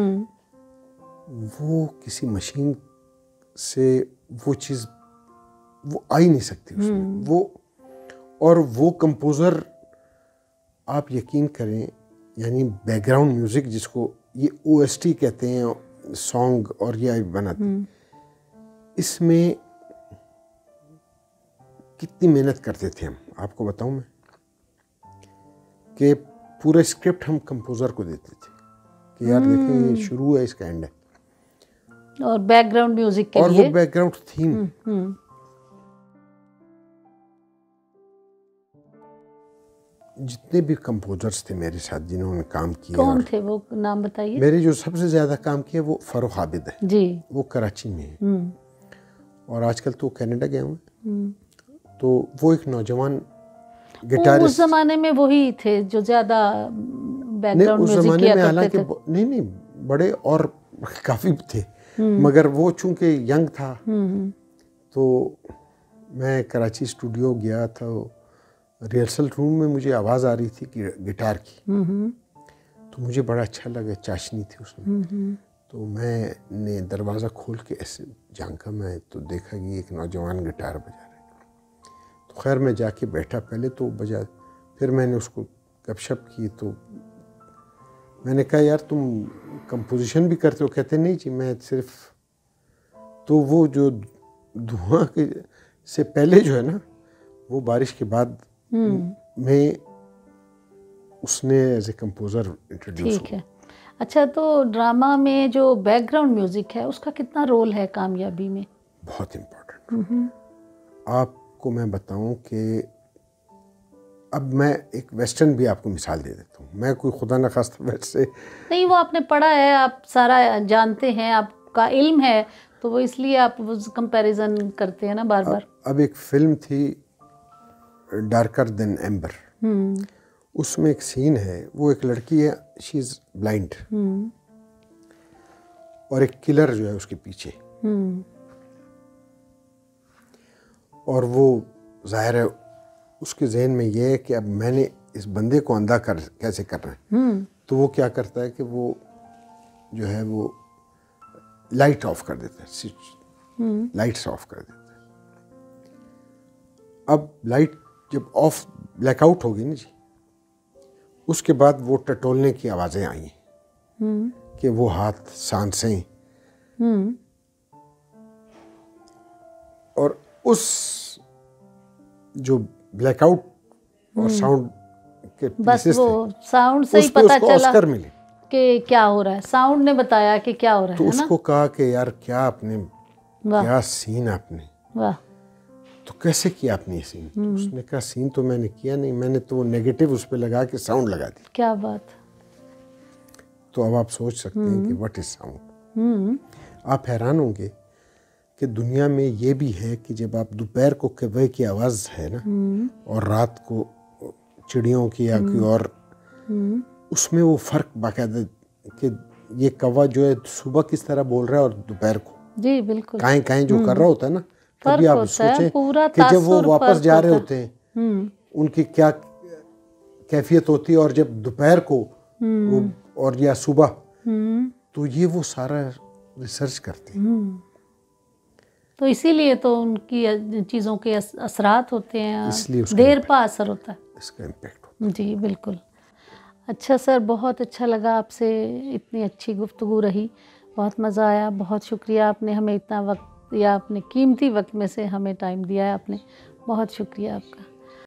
وہ کسی مشین سے وہ چیز وہ آ ہی نہیں سکتی اس میں. وہ کمپوزر آپ یقین کریں، یعنی بیک گراؤنڈ میوزک جس کو یہ OST کہتے ہیں، سانگ اور یہ بناتے ہیں، اس میں کتنی محنت کرتے تھے ہم. آپ کو بتاؤں میں کہ پورے اسکرپٹ ہم کمپوزر کو دیتے تھے کہ یار دیکھیں یہ شروع ہے، اس کا اینڈ ہے، اور بیک گراؤنڈ میوزک کے اور لیے وہ بیک گراؤنڈ تھیم. جتنے بھی کمپوزرز تھے میرے ساتھ جنہوں نے کام کیا، کون تھے وہ نام بتائیے. میرے جو سب سے زیادہ کام کیا وہ فاروق عابد ہے جی، وہ کراچی میں ہے، اور آج کل تو کینیڈا گئے ہوئے. تو وہ ایک نوجوان گٹارسٹ، اس زمانے میں وہی تھے جو زیادہ بیک گراؤنڈ میوزک کیا کرتے تھے. نہیں بڑے اور کافی تھے، مگر وہ چونکہ ینگ تھا تو میں کراچی اسٹوڈیو گیا تھا. ریہرسل روم میں مجھے آواز آ رہی تھی کہ گٹار کی، تو مجھے بڑا اچھا لگا، چاشنی تھی اس میں. تو میں نے دروازہ کھول کے ایسے جھانکا میں، تو دیکھا کہ ایک نوجوان گٹار بجا رہا ہے. تو خیر میں جا کے بیٹھا، پہلے تو بجا، پھر میں نے اس کو گپ شپ کی. تو میں نے کہا یار تم کمپوزیشن بھی کرتے ہو؟ کہتے نہیں جی میں صرف. تو وہ جو دھواں کے سے پہلے جو ہے نا، وہ بارش کے بعد میں اس نے ایز اے کمپوزر انٹروڈیوس. ٹھیک ہے. اچھا، تو ڈرامہ میں جو بیک گراؤنڈ میوزک ہے اس کا کتنا رول ہے کامیابی میں؟ بہت امپورٹنٹ. آپ کو میں بتاؤں کہ اب میں ایک ویسٹرن بھی آپ کو مثال دے دیتا ہوں. میں کوئی خدا نخواستہ ویسے نہیں، وہ آپ نے پڑھا ہے، آپ سارا جانتے ہیں، آپ کا علم ہے، تو وہ اس لیے آپ کمپیریزن کرتے ہیں نا بار بار. اب ایک فلم تھی ڈارکر دین ایمبر، اس میں ایک سین ہے، وہ ایک لڑکی ہے، شی از بلائنڈ، اور ایک کلر جو ہے اس کے پیچھے، اور وہ ظاہر ہے اس کے ذہن میں یہ ہے کہ اب میں نے اس بندے کو اندھا کیسے کرنا ہے. تو وہ کیا کرتا ہے کہ وہ جو ہے وہ لائٹ آف کر دیتا ہے, سوئچ لائٹس آف کر دیتا ہے. اب لائٹ جب آف بلیک آؤٹ ہوگی نا جی, اس کے بعد وہ ٹٹولنے کی آوازیں آئیں کہ وہ ہاتھ سانسیں, اور اس جو بلیک آؤٹ اور ساؤنڈ کے بس وہ ساؤنڈ سے ہی پتہ چلا کہ کیا ہو رہا ہے, ساؤنڈ نے بتایا کہ کیا ہو رہا ہے. تو اس کو کہا کہ یار کیا آپ نے, کیا سین آپ نے, تو کیسے کیا آپ نے یہ سین؟ تو اس نے کہا سین تو میں نے کیا نہیں, میں نے تو وہ نیگیٹو اس پہ لگا کے ساؤنڈ لگا دی. کیا بات. تو اب آپ سوچ سکتے ہیں کہ واٹ از ساؤنڈ. آپ حیران ہوں گے کہ دنیا میں یہ بھی ہے کہ جب آپ دوپہر کو کوے کی آواز ہے نا, اور رات کو چڑیوں کی یا کوئی اور, اس میں وہ فرق باقاعدہ کہ یہ کوا جو ہے صبح کس طرح بول رہا ہے اور دوپہر کو جی بالکل کائیں کائیں جو کر رہا ہوتا ہے نا, کبھی آپ سوچیں کہ جب وہ واپس جا رہے ہوتے ہیں ان کی کیا کیفیت ہوتی ہے, اور جب دوپہر کو اور یا صبح, تو یہ وہ سارا ریسرچ کرتے ہیں. تو اسی لیے تو ان کی چیزوں کے اثرات ہوتے ہیں, اس لیے دیر پا اثر ہوتا ہے, اس کا امپیکٹ ہوتا ہے. جی بالکل. اچھا سر, بہت اچھا لگا آپ سے, اتنی اچھی گفتگو رہی, بہت مزہ آیا. بہت شکریہ, آپ نے ہمیں اتنا وقت یا اپنے قیمتی وقت میں سے ہمیں ٹائم دیا ہے آپ نے, بہت شکریہ آپ کا.